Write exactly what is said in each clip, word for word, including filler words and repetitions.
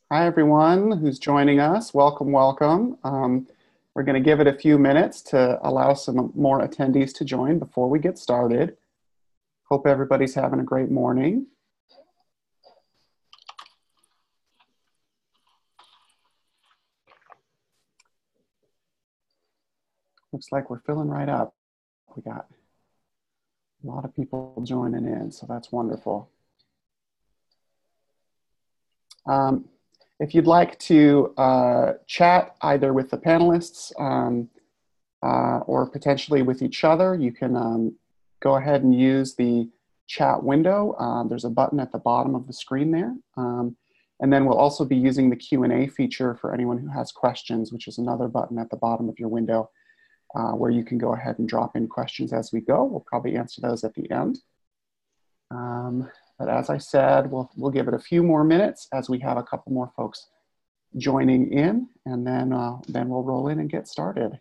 Hi, everyone who's joining us. Welcome, welcome. Um, we're going to give it a few minutes to allow some more attendees to join before we get started. Hope everybody's having a great morning. Looks like we're filling right up. We got a lot of people joining in, so that's wonderful. Um, if you'd like to uh, chat either with the panelists um, uh, or potentially with each other, you can um, go ahead and use the chat window. Uh, there's a button at the bottom of the screen there. Um, and then we'll also be using the Q and A feature for anyone who has questions, which is another button at the bottom of your window uh, where you can go ahead and drop in questions as we go. We'll probably answer those at the end. Um, but as I said, we'll, we'll give it a few more minutes as we have a couple more folks joining in, and then, uh, then we'll roll in and get started.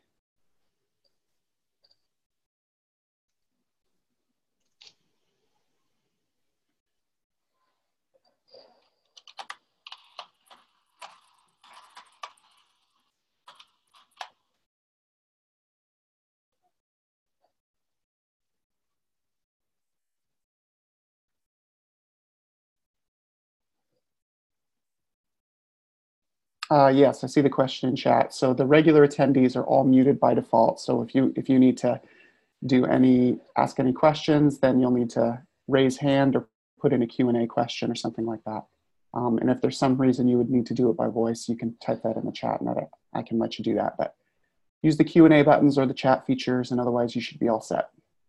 Uh, yes, I see the question in chat. So the regular attendees are all muted by default. So if you if you need to do any ask any questions, then you'll need to raise hand or put in a Q and A question or something like that. Um, and if there's some reason you would need to do it by voice, you can type that in the chat, and I, I can let you do that. But use the Q and A buttons or the chat features, and otherwise you should be all set.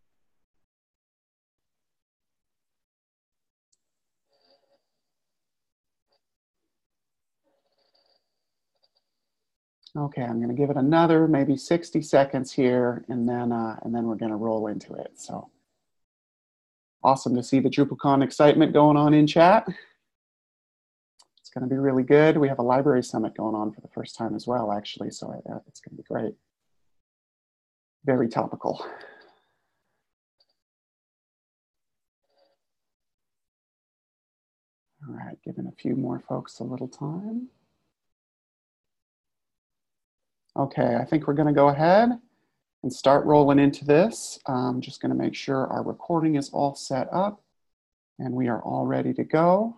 Okay, I'm going to give it another maybe sixty seconds here, and then uh, and then we're going to roll into it. So awesome to see the DrupalCon excitement going on in chat. It's going to be really good. We have a library summit going on for the first time as well, actually, so uh, it's going to be great. Very topical. All right, giving a few more folks a little time. Okay, I think we're going to go ahead and start rolling into this. I'm just going to make sure our recording is all set up and we are all ready to go.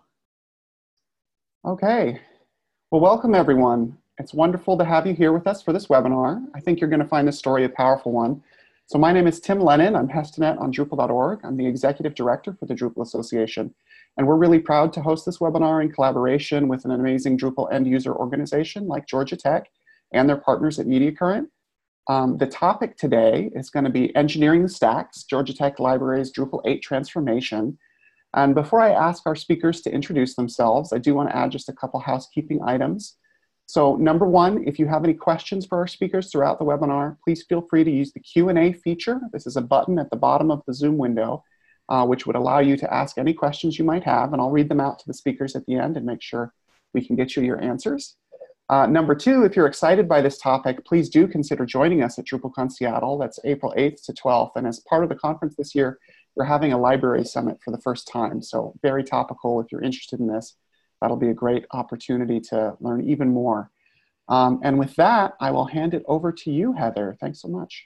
Okay, well, welcome everyone. It's wonderful to have you here with us for this webinar. I think you're going to find this story a powerful one. So my name is Tim Lennon. I'm Hestenet on Drupal dot org. I'm the Executive Director for the Drupal Association. And we're really proud to host this webinar in collaboration with an amazing Drupal end user organization like Georgia Tech and their partners at Mediacurrent. Um, the topic today is going to be Engineering the Stacks, Georgia Tech Library's Drupal eight transformation. And before I ask our speakers to introduce themselves, I do want to add just a couple housekeeping items. So number one, if you have any questions for our speakers throughout the webinar, please feel free to use the Q and A feature. This is a button at the bottom of the Zoom window, uh, which would allow you to ask any questions you might have, and I'll read them out to the speakers at the end and make sure we can get you your answers. Uh, number two, if you're excited by this topic, please do consider joining us at DrupalCon Seattle. That's April eighth to twelfth. And as part of the conference this year, we're having a library summit for the first time. So very topical if you're interested in this. That'll be a great opportunity to learn even more. Um, and with that, I will hand it over to you, Heather. Thanks so much.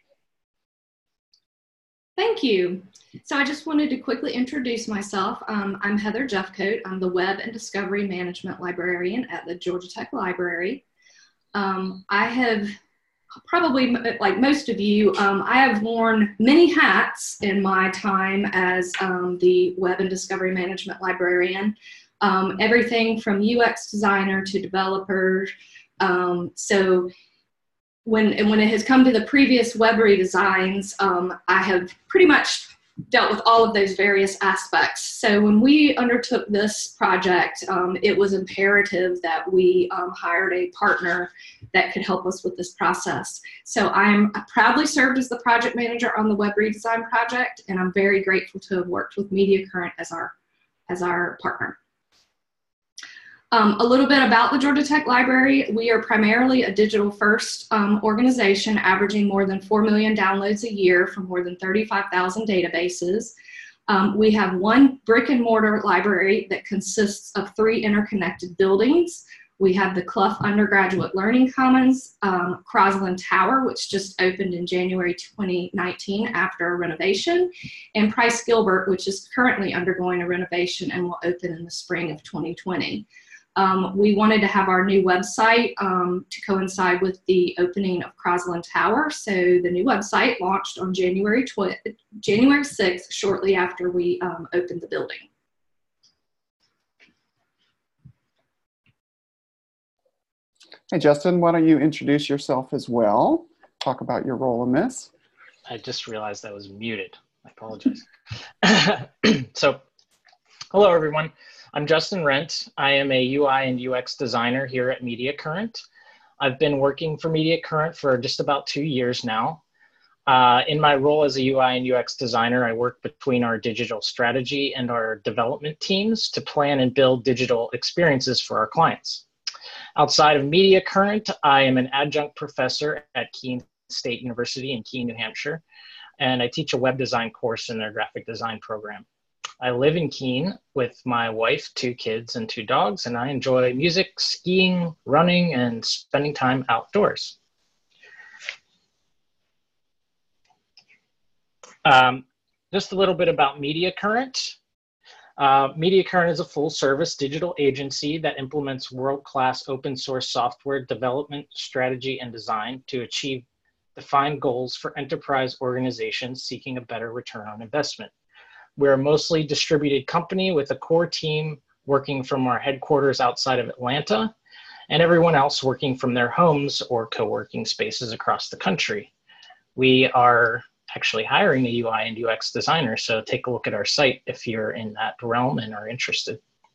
Thank you. So I just wanted to quickly introduce myself. Um, I'm Heather Jeffcoat. I'm the Web and Discovery Management Librarian at the Georgia Tech Library. Um, I have probably, like most of you, um, I have worn many hats in my time as um, the Web and Discovery Management Librarian. Um, everything from U X designer to developer. Um, so when, and when it has come to the previous web redesigns, um, I have pretty much dealt with all of those various aspects. So when we undertook this project, um, it was imperative that we um, hired a partner that could help us with this process. So I'm I proudly served as the project manager on the web redesign project, and I'm very grateful to have worked with Mediacurrent as our, as our partner. Um, a little bit about the Georgia Tech Library. We are primarily a digital first um, organization averaging more than four million downloads a year from more than thirty-five thousand databases. Um, we have one brick and mortar library that consists of three interconnected buildings We have the Clough Undergraduate Learning Commons, um, Crosland Tower, which just opened in January twenty nineteen after a renovation, and Price Gilbert, which is currently undergoing a renovation and will open in the spring of twenty twenty. Um, we wanted to have our new website um, to coincide with the opening of Crosland Tower. So the new website launched on January sixth, shortly after we um, opened the building. Hey, Justin, why don't you introduce yourself as well? Talk about your role in this. I just realized I was muted. I apologize. So, hello, everyone. I'm Justin Rent. I am a U I and U X designer here at Mediacurrent. I've been working for Mediacurrent for just about two years now. Uh, in my role as a U I and U X designer, I work between our digital strategy and our development teams to plan and build digital experiences for our clients. Outside of Mediacurrent, I am an adjunct professor at Keene State University in Keene, New Hampshire, and I teach a web design course in their graphic design program. I live in Keene with my wife, two kids, and two dogs, and I enjoy music, skiing, running, and spending time outdoors. Um, just a little bit about Mediacurrent. Uh, Mediacurrent is a full-service digital agency that implements world-class open-source software development, strategy, and design to achieve defined goals for enterprise organizations seeking a better return on investment. We're a mostly distributed company with a core team working from our headquarters outside of Atlanta, and everyone else working from their homes or co-working spaces across the country. We are actually hiring a U I and U X designer, so take a look at our site if you're in that realm and are interested.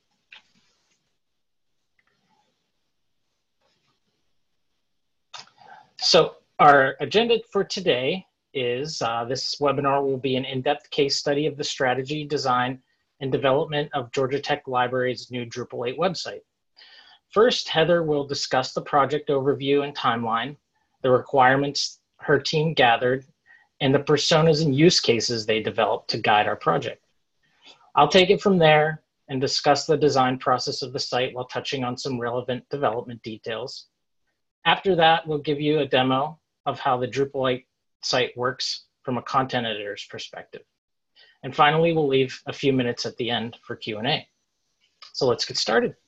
So our agenda for today is uh, this webinar will be an in-depth case study of the strategy, design, and development of Georgia Tech Library's new Drupal eight website. First, Heather will discuss the project overview and timeline, the requirements her team gathered, and the personas and use cases they developed to guide our project. I'll take it from there and discuss the design process of the site while touching on some relevant development details. After that, we'll give you a demo of how the Drupal eight site works from a content editor's perspective. And finally, we'll leave a few minutes at the end for Q and A. So let's get started.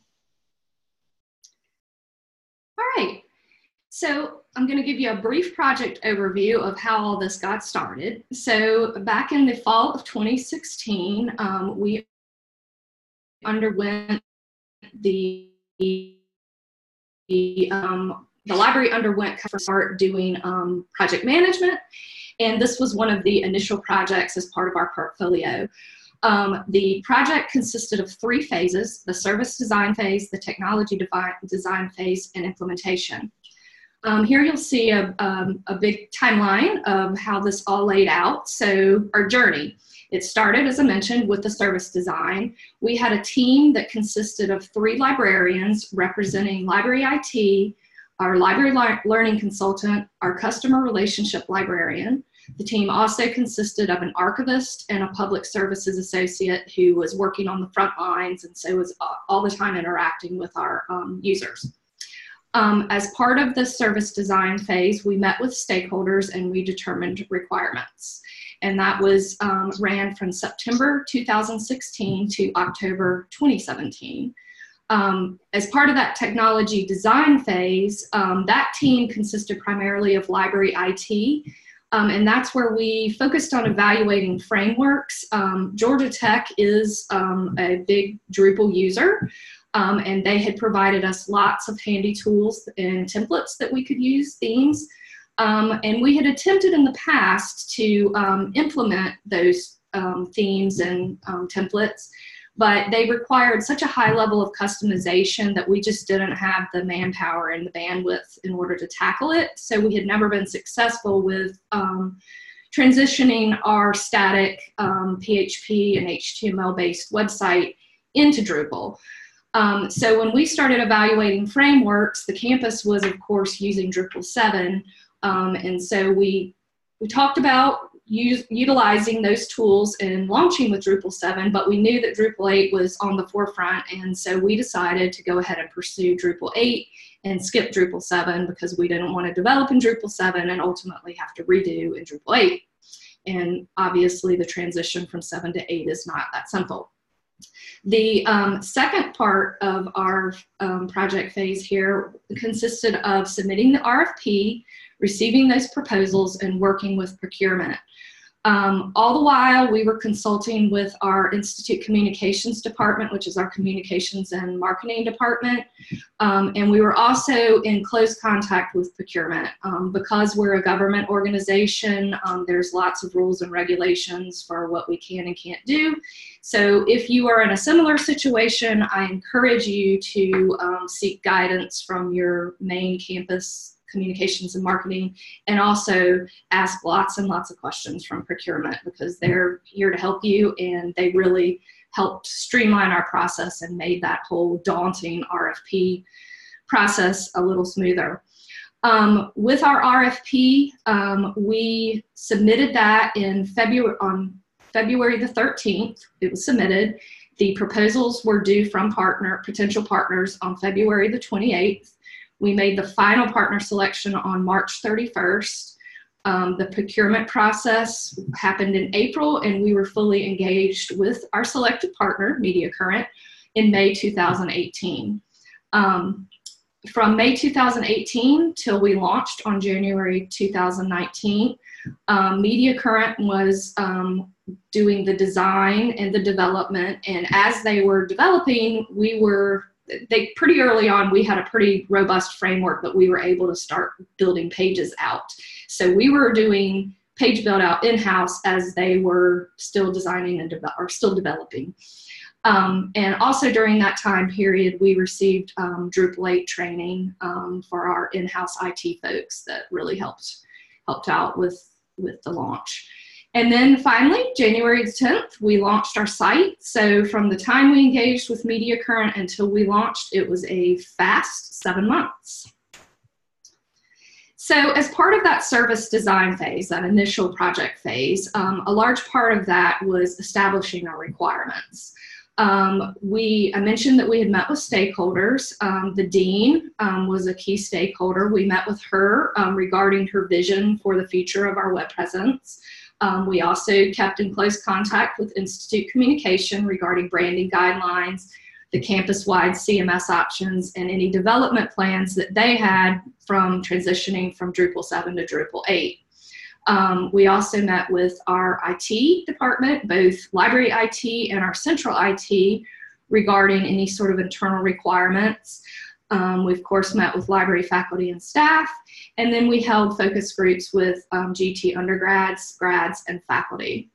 All right. So I'm going to give you a brief project overview of how all this got started. So back in the fall of twenty sixteen, um, we underwent the, the um, The library underwent start doing um, project management, and this was one of the initial projects as part of our portfolio. Um, the project consisted of three phases: the service design phase, the technology design phase, and implementation. Um, here you'll see a, um, a big timeline of how this all laid out. So our journey, it started, as I mentioned, with the service design. We had a team that consisted of three librarians representing library I T, our library learning consultant, our customer relationship librarian. The team also consisted of an archivist and a public services associate who was working on the front lines and so was all the time interacting with our um, users. Um, as part of the service design phase, we met with stakeholders and we determined requirements. And that was um, ran from September two thousand sixteen to October twenty seventeen. Um, as part of that technology design phase, um, that team consisted primarily of library I T, um, and that's where we focused on evaluating frameworks. Um, Georgia Tech is um, a big Drupal user, um, and they had provided us lots of handy tools and templates that we could use, themes, um, and we had attempted in the past to um, implement those um, themes and um, templates, but they required such a high level of customization that we just didn't have the manpower and the bandwidth in order to tackle it. So we had never been successful with um, transitioning our static um, P H P and H T M L-based website into Drupal. Um, so when we started evaluating frameworks, the campus was, of course, using Drupal seven. Um, and so we, we talked about use, utilizing those tools and launching with Drupal seven, but we knew that Drupal eight was on the forefront, and so we decided to go ahead and pursue Drupal eight and skip Drupal seven because we didn't want to develop in Drupal seven and ultimately have to redo in Drupal eight. And obviously the transition from seven to eight is not that simple. The um, second part of our um, project phase here consisted of submitting the R F P, receiving those proposals, and working with procurement. Um, all the while, we were consulting with our Institute Communications Department, which is our communications and marketing department, um, and we were also in close contact with procurement. Um, because we're a government organization, um, there's lots of rules and regulations for what we can and can't do. So if you are in a similar situation, I encourage you to um, seek guidance from your main campus communications and marketing, and also ask lots and lots of questions from procurement, because they're here to help you, and they really helped streamline our process and made that whole daunting R F P process a little smoother. Um, with our R F P, um, we submitted that in February, on February the thirteenth, it was submitted. The proposals were due from partner, potential partners on February the twenty-eighth. We made the final partner selection on March thirty-first. Um, the procurement process happened in April, and we were fully engaged with our selected partner, Mediacurrent, in May two thousand eighteen. Um, from May two thousand eighteen till we launched on January two thousand nineteen, um, Mediacurrent was um, doing the design and the development, and as they were developing, we were They pretty early on, we had a pretty robust framework that we were able to start building pages out. So we were doing page build out in-house as they were still designing and de- or still developing. Um, and also during that time period, we received um, Drupal eight training um, for our in-house I T folks that really helped helped out with with the launch. And then finally, January the tenth, we launched our site. So from the time we engaged with Mediacurrent until we launched, it was a fast seven months. So as part of that service design phase, that initial project phase, um, a large part of that was establishing our requirements. Um, we, I mentioned that we had met with stakeholders. Um, the dean um, was a key stakeholder. We met with her um, regarding her vision for the future of our web presence. Um, we also kept in close contact with Institute Communication regarding branding guidelines, the campus-wide C M S options, and any development plans that they had from transitioning from Drupal seven to Drupal eight. Um, we also met with our I T department, both library I T and our central I T, regarding any sort of internal requirements. Um, we, of course, met with library faculty and staff, and then we held focus groups with um, G T undergrads, grads, and faculty.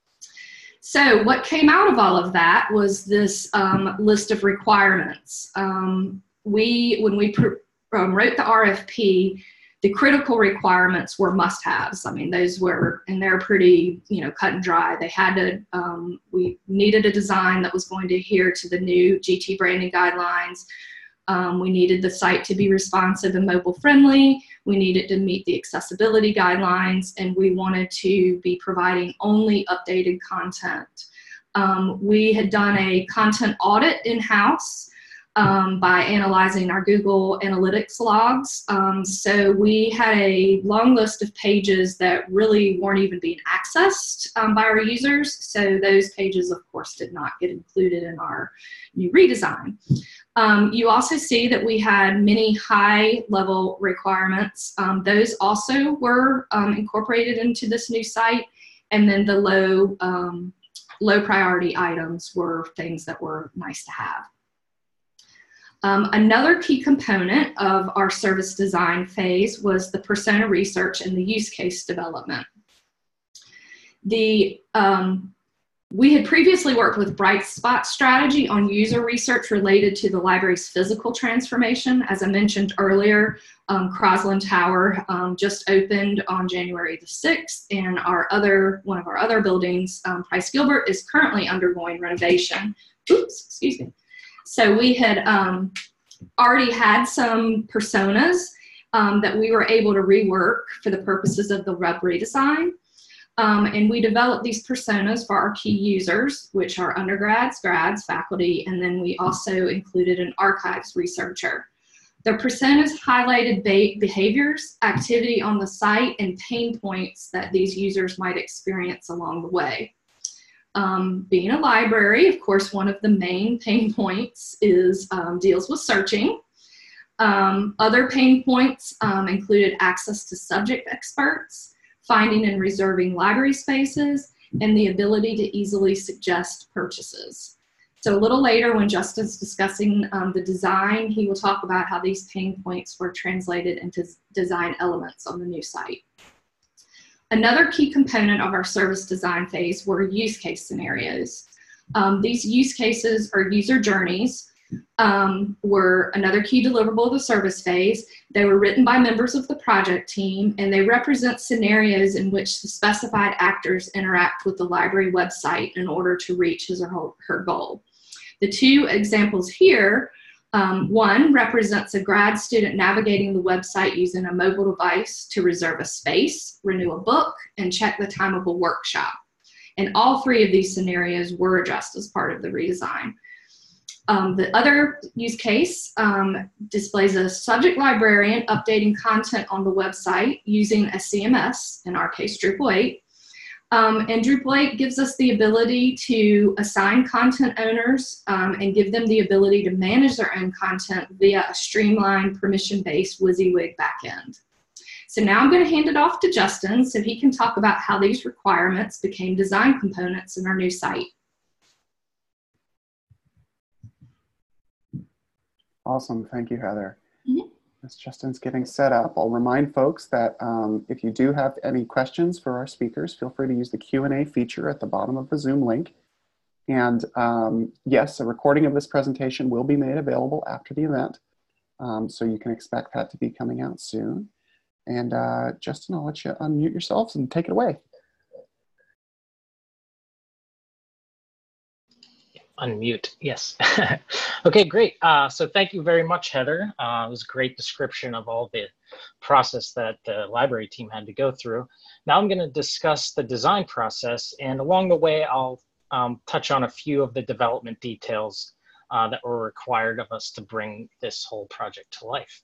So what came out of all of that was this um, list of requirements. Um, we, when we pr um, wrote the R F P, the critical requirements were must-haves. I mean, those were, and they're pretty, you know, cut and dry. They had to, um, we needed a design that was going to adhere to the new G T branding guidelines. Um, we needed the site to be responsive and mobile friendly. We needed to meet the accessibility guidelines, and we wanted to be providing only updated content. Um, we had done a content audit in-house um, by analyzing our Google Analytics logs. Um, so we had a long list of pages that really weren't even being accessed um, by our users. So those pages, of course, did not get included in our new redesign. Um, you also see that we had many high-level requirements. Um, those also were um, incorporated into this new site, and then the low, um, low priority items were things that were nice to have. Um, another key component of our service design phase was the persona research and the use case development. The um, We had previously worked with Bright Spot Strategy on user research related to the library's physical transformation. As I mentioned earlier, um, Crosland Tower um, just opened on January the sixth, and our other, one of our other buildings, um, Price Gilbert, is currently undergoing renovation. Oops, excuse me. So we had um, already had some personas um, that we were able to rework for the purposes of the web redesign. Um, and we developed these personas for our key users, which are undergrads, grads, faculty, and then we also included an archives researcher. The personas highlighted be behaviors, activity on the site, and pain points that these users might experience along the way. Um, being a library, of course, one of the main pain points is um, deals with searching. Um, other pain points um, included access to subject experts, finding and reserving library spaces, and the ability to easily suggest purchases. So a little later, when Justin's discussing um, the design, he will talk about how these pain points were translated into design elements on the new site. Another key component of our service design phase were use case scenarios. Um, these use cases or user journeys um, were another key deliverable of the service phase. They were written by members of the project team, and they represent scenarios in which the specified actors interact with the library website in order to reach his or her, her goal. The two examples here, um, one represents a grad student navigating the website using a mobile device to reserve a space, renew a book, and check the time of a workshop. And all three of these scenarios were addressed as part of the redesign. Um, the other use case um, displays a subject librarian updating content on the website using a C M S, in our case Drupal eight. Um, and Drupal eight gives us the ability to assign content owners um, and give them the ability to manage their own content via a streamlined permission-based WYSIWYG backend. So now I'm going to hand it off to Justin so he can talk about how these requirements became design components in our new site. Awesome. Thank you, Heather. Mm-hmm. As Justin's getting set up, I'll remind folks that um, if you do have any questions for our speakers, feel free to use the Q and A feature at the bottom of the Zoom link. And um, yes, a recording of this presentation will be made available after the event. Um, so you can expect that to be coming out soon. And uh, Justin, I'll let you unmute yourselves and take it away. Unmute, yes. Okay, great. Uh, so thank you very much, Heather. Uh, it was a great description of all the process that the library team had to go through. Now I'm going to discuss the design process, and along the way, I'll um, touch on a few of the development details uh, that were required of us to bring this whole project to life.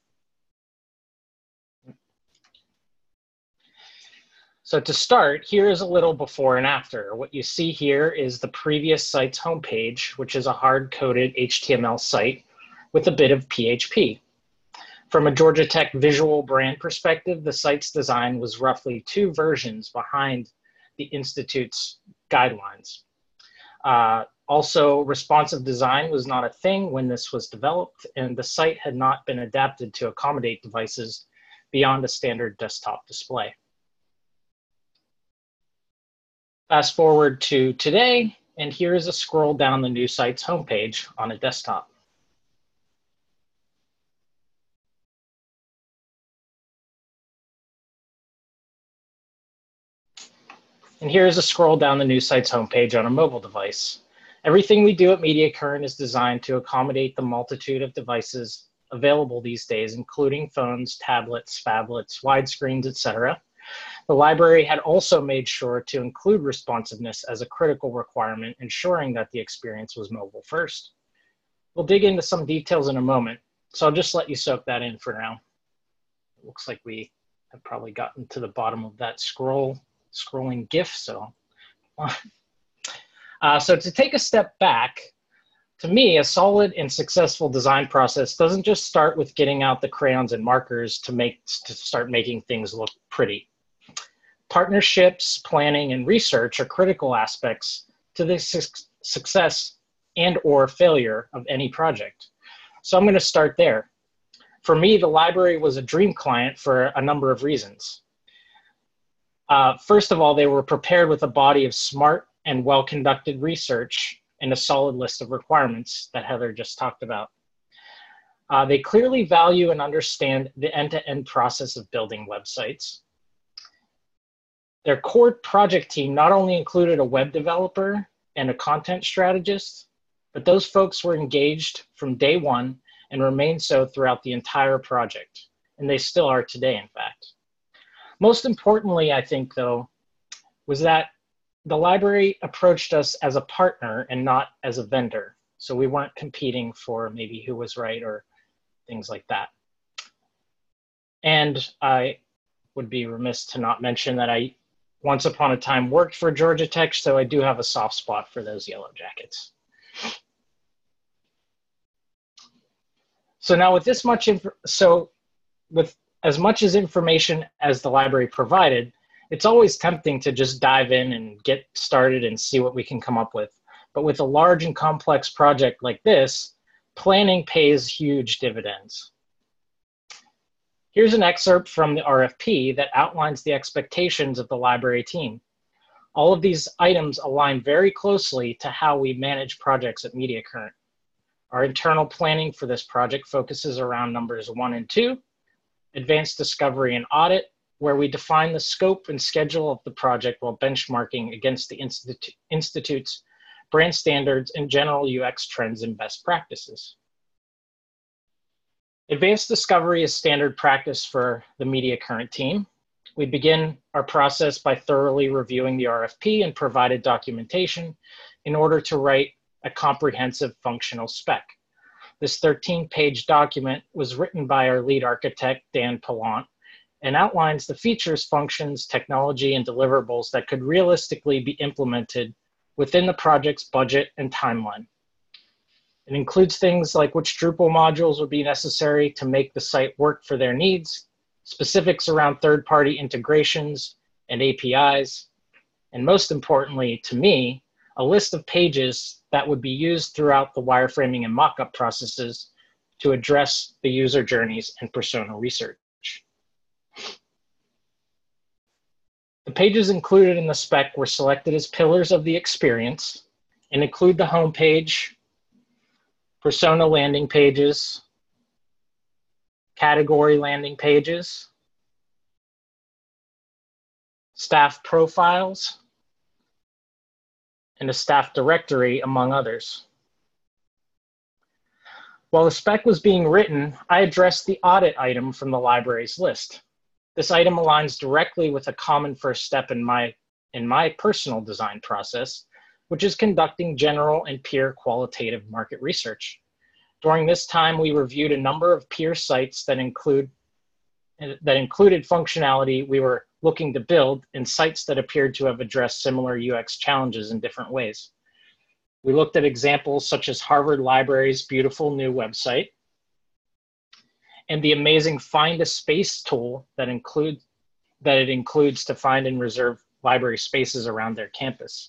So to start, here is a little before and after. What you see here is the previous site's homepage, which is a hard-coded H T M L site with a bit of P H P. From a Georgia Tech visual brand perspective, the site's design was roughly two versions behind the Institute's guidelines. Uh, also, responsive design was not a thing when this was developed, and the site had not been adapted to accommodate devices beyond a standard desktop display. Fast forward to today, and here is a scroll down the new site's homepage on a desktop. And here is a scroll down the new site's homepage on a mobile device. Everything we do at Mediacurrent is designed to accommodate the multitude of devices available these days, including phones, tablets, phablets, widescreens, et cetera. The library had also made sure to include responsiveness as a critical requirement, ensuring that the experience was mobile first. We'll dig into some details in a moment, so I'll just let you soak that in for now. It looks like we have probably gotten to the bottom of that scroll, scrolling GIF, so. uh, so to take a step back, to me, a solid and successful design process doesn't just start with getting out the crayons and markers to, make, to start making things look pretty. Partnerships, planning, and research are critical aspects to the su success and or failure of any project. So I'm going to start there. For me, the library was a dream client for a number of reasons. Uh, first of all, they were prepared with a body of smart and well-conducted research and a solid list of requirements that Heather just talked about. Uh, they clearly value and understand the end-to-end process of building websites. Their core project team not only included a web developer and a content strategist, but those folks were engaged from day one and remained so throughout the entire project. And they still are today, in fact. Most importantly, I think, though, was that the library approached us as a partner and not as a vendor. So we weren't competing for maybe who was right or things like that. And I would be remiss to not mention that I once upon a time worked for Georgia Tech, so I do have a soft spot for those yellow jackets. So now with this much, so with as much as information as the library provided, it's always tempting to just dive in and get started and see what we can come up with. But with a large and complex project like this, planning pays huge dividends. Here's an excerpt from the R F P that outlines the expectations of the library team. All of these items align very closely to how we manage projects at Mediacurrent. Our internal planning for this project focuses around numbers one and two, advanced discovery and audit, where we define the scope and schedule of the project while benchmarking against the institu- Institute's brand standards and general U X trends and best practices. Advanced discovery is standard practice for the Mediacurrent team. We begin our process by thoroughly reviewing the R F P and provided documentation in order to write a comprehensive functional spec. This thirteen page document was written by our lead architect, Dan Pallant, and outlines the features, functions, technology, and deliverables that could realistically be implemented within the project's budget and timeline. It includes things like which Drupal modules would be necessary to make the site work for their needs, specifics around third-party integrations and A P Is, and most importantly to me, a list of pages that would be used throughout the wireframing and mockup processes to address the user journeys and persona research. The pages included in the spec were selected as pillars of the experience and include the homepage, persona landing pages, category landing pages, staff profiles, and a staff directory, among others. While the spec was being written, I addressed the audit item from the library's list. This item aligns directly with a common first step in my, in my personal design process, which is conducting general and peer qualitative market research. During this time, we reviewed a number of peer sites that include that included functionality we were looking to build and sites that appeared to have addressed similar U X challenges in different ways. We looked at examples such as Harvard Library's beautiful new website and the amazing Find a Space tool that include that it includes to find and reserve library spaces around their campus.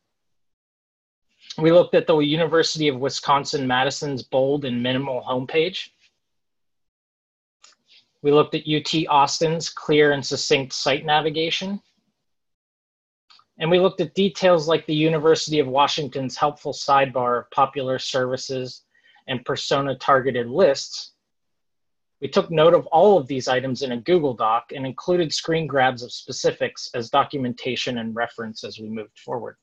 We looked at the University of Wisconsin-Madison's bold and minimal homepage. We looked at U T Austin's clear and succinct site navigation. And we looked at details like the University of Washington's helpful sidebar of popular services and persona-targeted lists. We took note of all of these items in a Google Doc and included screen grabs of specifics as documentation and reference as we moved forward.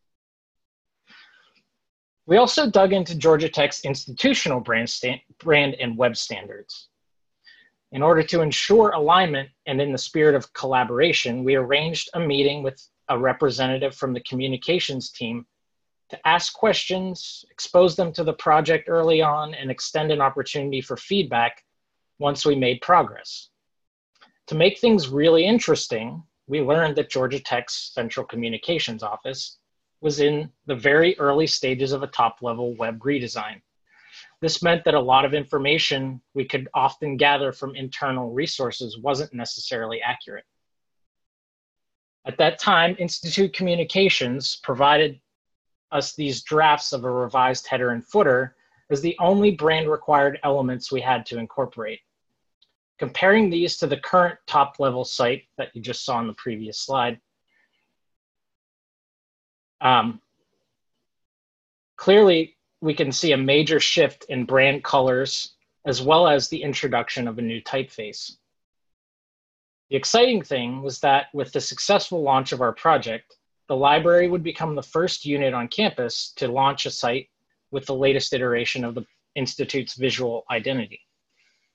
We also dug into Georgia Tech's institutional brand, brand and web standards. In order to ensure alignment and in the spirit of collaboration, we arranged a meeting with a representative from the communications team to ask questions, expose them to the project early on, and extend an opportunity for feedback once we made progress. To make things really interesting, we learned that Georgia Tech's Central Communications Office was in the very early stages of a top-level web redesign. This meant that a lot of information we could often gather from internal resources wasn't necessarily accurate. At that time, Institute Communications provided us these drafts of a revised header and footer as the only brand-required elements we had to incorporate. Comparing these to the current top-level site that you just saw on the previous slide, um, clearly we can see a major shift in brand colors as well as the introduction of a new typeface. The exciting thing was that with the successful launch of our project, the library would become the first unit on campus to launch a site with the latest iteration of the Institute's visual identity.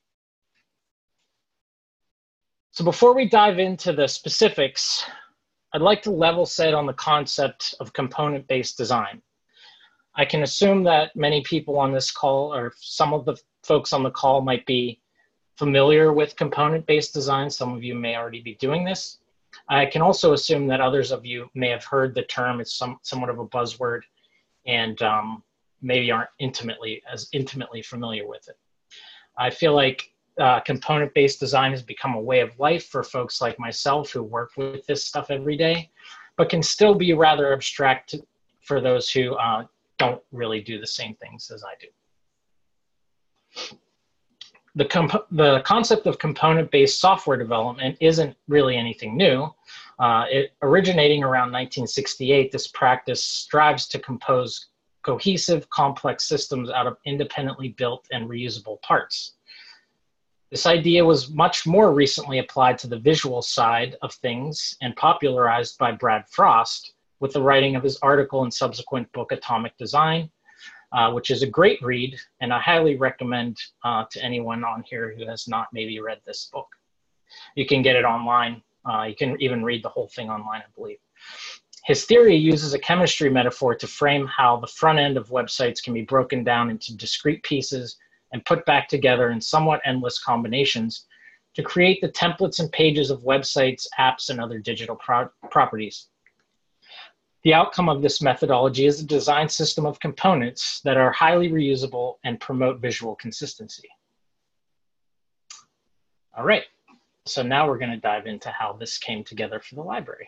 So before we dive into the specifics, I'd like to level set on the concept of component-based design. I can assume that many people on this call, or some of the folks on the call, might be familiar with component-based design. Some of you may already be doing this. I can also assume that others of you may have heard the term. It's some, somewhat of a buzzword, and um, maybe aren't intimately as intimately familiar with it. I feel like uh, component-based design has become a way of life for folks like myself who work with this stuff every day, but can still be rather abstract for those who uh, don't really do the same things as I do. The, comp the concept of component-based software development isn't really anything new. Uh, it, originating around nineteen sixty-eight, this practice strives to compose cohesive, complex systems out of independently built and reusable parts. This idea was much more recently applied to the visual side of things and popularized by Brad Frost with the writing of his article and subsequent book, Atomic Design, uh, which is a great read, and I highly recommend uh, to anyone on here who has not maybe read this book. You can get it online. Uh, you can even read the whole thing online, I believe. His theory uses a chemistry metaphor to frame how the front end of websites can be broken down into discrete pieces and put back together in somewhat endless combinations to create the templates and pages of websites, apps, and other digital pro properties. The outcome of this methodology is a design system of components that are highly reusable and promote visual consistency. All right, so now we're going to dive into how this came together for the library.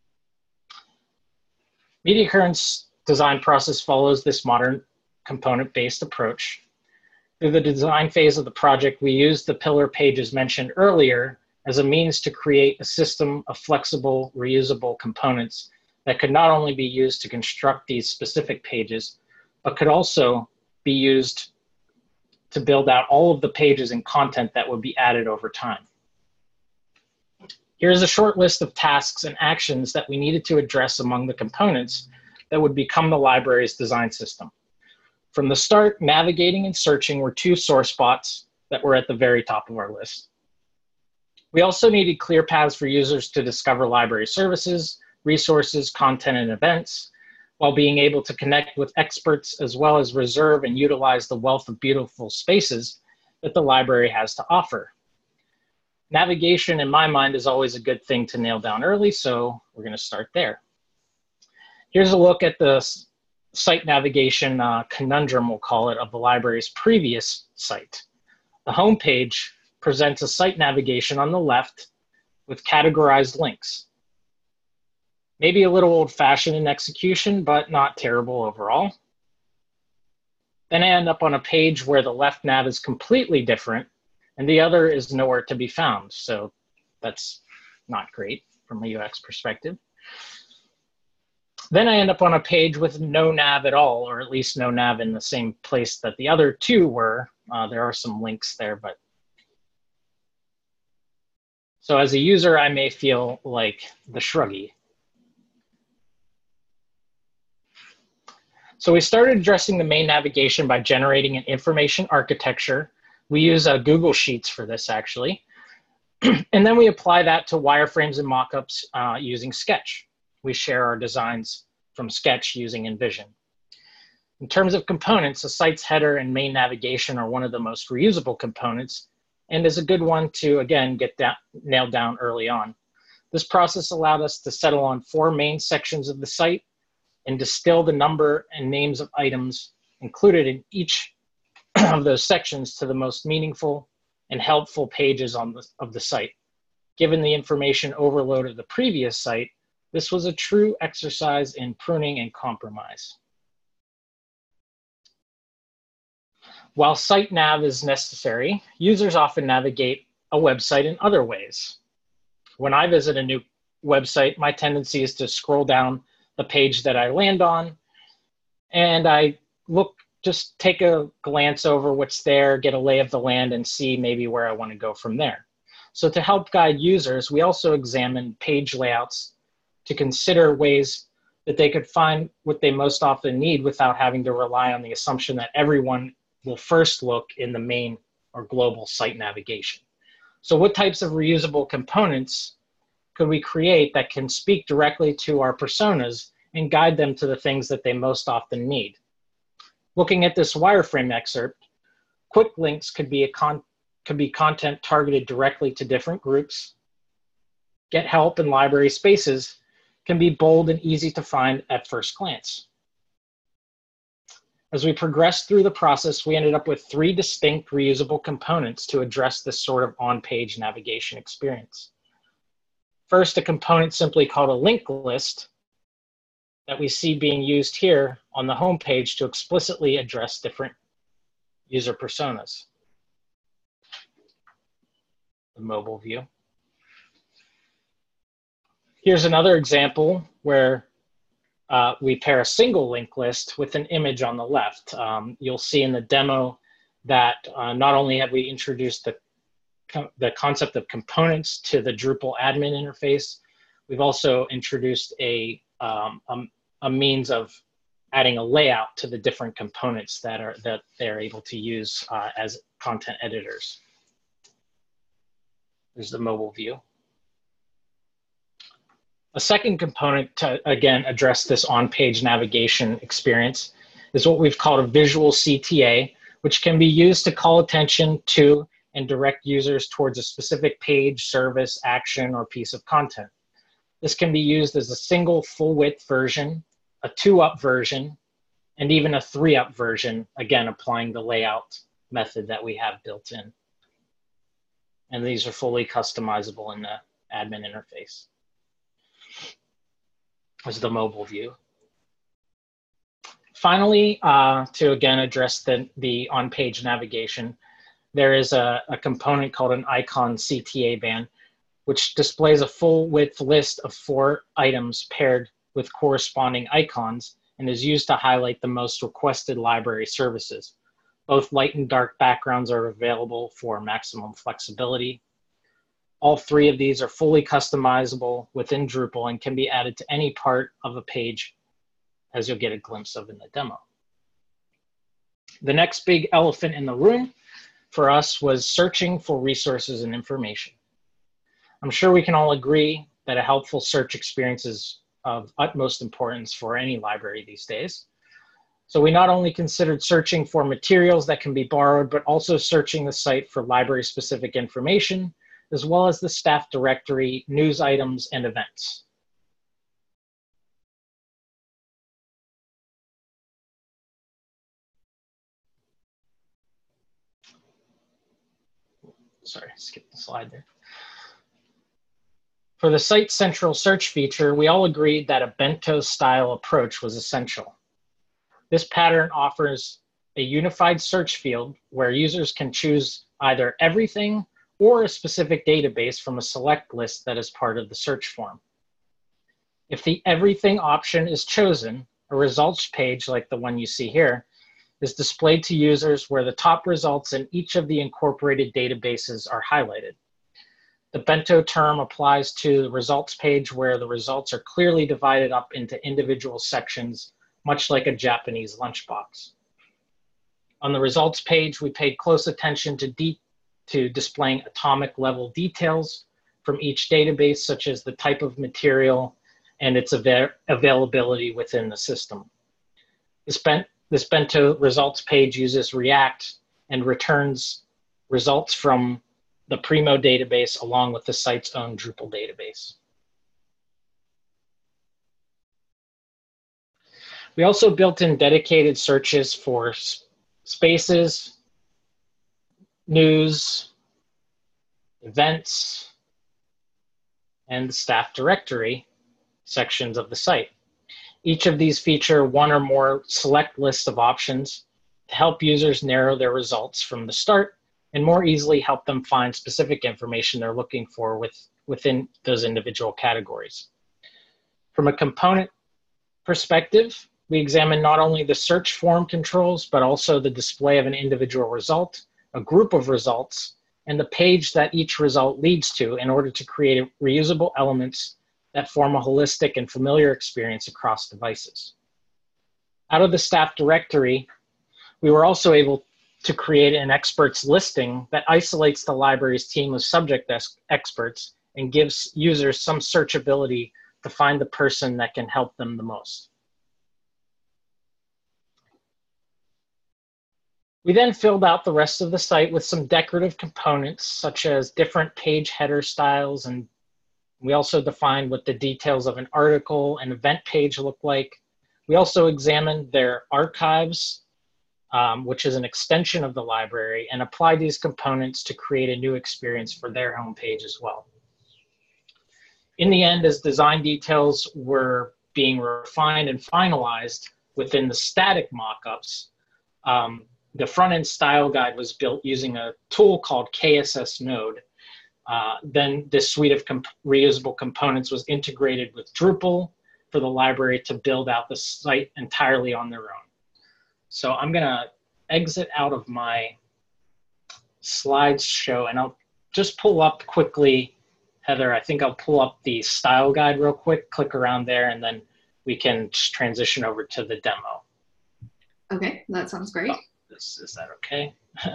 Mediacurrent's design process follows this modern component-based approach. Through the design phase of the project, we used the pillar pages mentioned earlier as a means to create a system of flexible, reusable components that could not only be used to construct these specific pages, but could also be used to build out all of the pages and content that would be added over time. Here's a short list of tasks and actions that we needed to address among the components that would become the library's design system. From the start, navigating and searching were two sore spots that were at the very top of our list. We also needed clear paths for users to discover library services, resources, content, and events, while being able to connect with experts as well as reserve and utilize the wealth of beautiful spaces that the library has to offer. Navigation, in my mind, is always a good thing to nail down early, so we're going to start there. Here's a look at the site navigation uh, conundrum, we'll call it, of the library's previous site. The home page presents a site navigation on the left with categorized links. Maybe a little old-fashioned in execution, but not terrible overall. Then I end up on a page where the left nav is completely different and the other is nowhere to be found. So that's not great from a U X perspective. Then I end up on a page with no nav at all, or at least no nav in the same place that the other two were. Uh, there are some links there, but. So as a user, I may feel like the shruggy. So we started addressing the main navigation by generating an information architecture. We use uh, Google Sheets for this, actually. And then we apply that to wireframes and mockups uh, using Sketch. We share our designs from Sketch using InVision. In terms of components, the site's header and main navigation are one of the most reusable components and is a good one to, again, get that nailed down early on. This process allowed us to settle on four main sections of the site and distill the number and names of items included in each of those sections to the most meaningful and helpful pages on the, of the site. Given the information overload of the previous site, this was a true exercise in pruning and compromise. While site nav is necessary, users often navigate a website in other ways. When I visit a new website, my tendency is to scroll down the page that I land on, and I look, just take a glance over what's there, get a lay of the land, and see maybe where I want to go from there. So to help guide users, we also examine page layouts to consider ways that they could find what they most often need without having to rely on the assumption that everyone will first look in the main or global site navigation. So what types of reusable components could we create that can speak directly to our personas and guide them to the things that they most often need? Looking at this wireframe excerpt, quick links could be, a con could be content targeted directly to different groups. Get help and library spaces can be bold and easy to find at first glance. As we progressed through the process, we ended up with three distinct reusable components to address this sort of on-page navigation experience. First, a component simply called a link list that we see being used here on the home page to explicitly address different user personas. The mobile view. Here's another example where uh, we pair a single link list with an image on the left. Um, you'll see in the demo that uh, not only have we introduced the, the concept of components to the Drupal admin interface, we've also introduced a, um, a, a means of adding a layout to the different components that, are, that they're able to use uh, as content editors. There's the mobile view. A second component to, again, address this on-page navigation experience is what we've called a visual C T A, which can be used to call attention to and direct users towards a specific page, service, action, or piece of content. This can be used as a single full-width version, a two-up version, and even a three-up version, again, applying the layout method that we have built in. And these are fully customizable in the admin interface. As the mobile view. Finally, uh, to again address the, the on-page navigation, there is a, a component called an icon C T A band, which displays a full-width list of four items paired with corresponding icons and is used to highlight the most requested library services. Both light and dark backgrounds are available for maximum flexibility. All three of these are fully customizable within Drupal and can be added to any part of a page, as you'll get a glimpse of in the demo. The next big elephant in the room for us was searching for resources and information. I'm sure we can all agree that a helpful search experience is of utmost importance for any library these days. So we not only considered searching for materials that can be borrowed, but also searching the site for library-specific information, as well as the staff directory, news items, and events. Sorry, skip the slide there. For the Site Central search feature, we all agreed that a bento-style approach was essential. This pattern offers a unified search field where users can choose either everything or a specific database from a select list that is part of the search form. If the everything option is chosen, a results page like the one you see here is displayed to users where the top results in each of the incorporated databases are highlighted. The bento term applies to the results page where the results are clearly divided up into individual sections, much like a Japanese lunchbox. On the results page, we paid close attention to deep to displaying atomic level details from each database, such as the type of material and its av availability within the system. This, ben this bento results page uses React and returns results from the Primo database along with the site's own Drupal database. We also built in dedicated searches for spaces, news, events, and the staff directory sections of the site. Each of these feature one or more select lists of options to help users narrow their results from the start and more easily help them find specific information they're looking for with, within those individual categories. From a component perspective, we examine not only the search form controls, but also the display of an individual result, a group of results, and the page that each result leads to in order to create reusable elements that form a holistic and familiar experience across devices. Out of the staff directory, we were also able to create an experts listing that isolates the library's team of subject experts and gives users some searchability to find the person that can help them the most. We then filled out the rest of the site with some decorative components, such as different page header styles, and we also defined what the details of an article and event page look like. We also examined their archives, um, which is an extension of the library, and applied these components to create a new experience for their homepage as well. In the end, as design details were being refined and finalized within the static mockups, um, the front-end style guide was built using a tool called K S S Node. Uh, then this suite of comp reusable components was integrated with Drupal for the library to build out the site entirely on their own. So I'm gonna exit out of my slideshow and I'll just pull up quickly, Heather, I think I'll pull up the style guide real quick, click around there, and then we can just transition over to the demo. Okay, that sounds great. Oh, this, is that okay?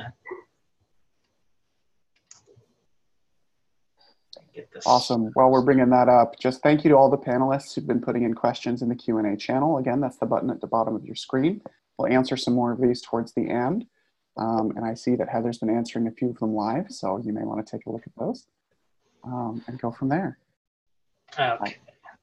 Get this. Awesome. While we're bringing that up, just thank you to all the panelists who've been putting in questions in the Q and A channel. Again, that's the button at the bottom of your screen. We'll answer some more of these towards the end. Um, and I see that Heather's been answering a few of them live, so you may want to take a look at those um, and go from there. Okay.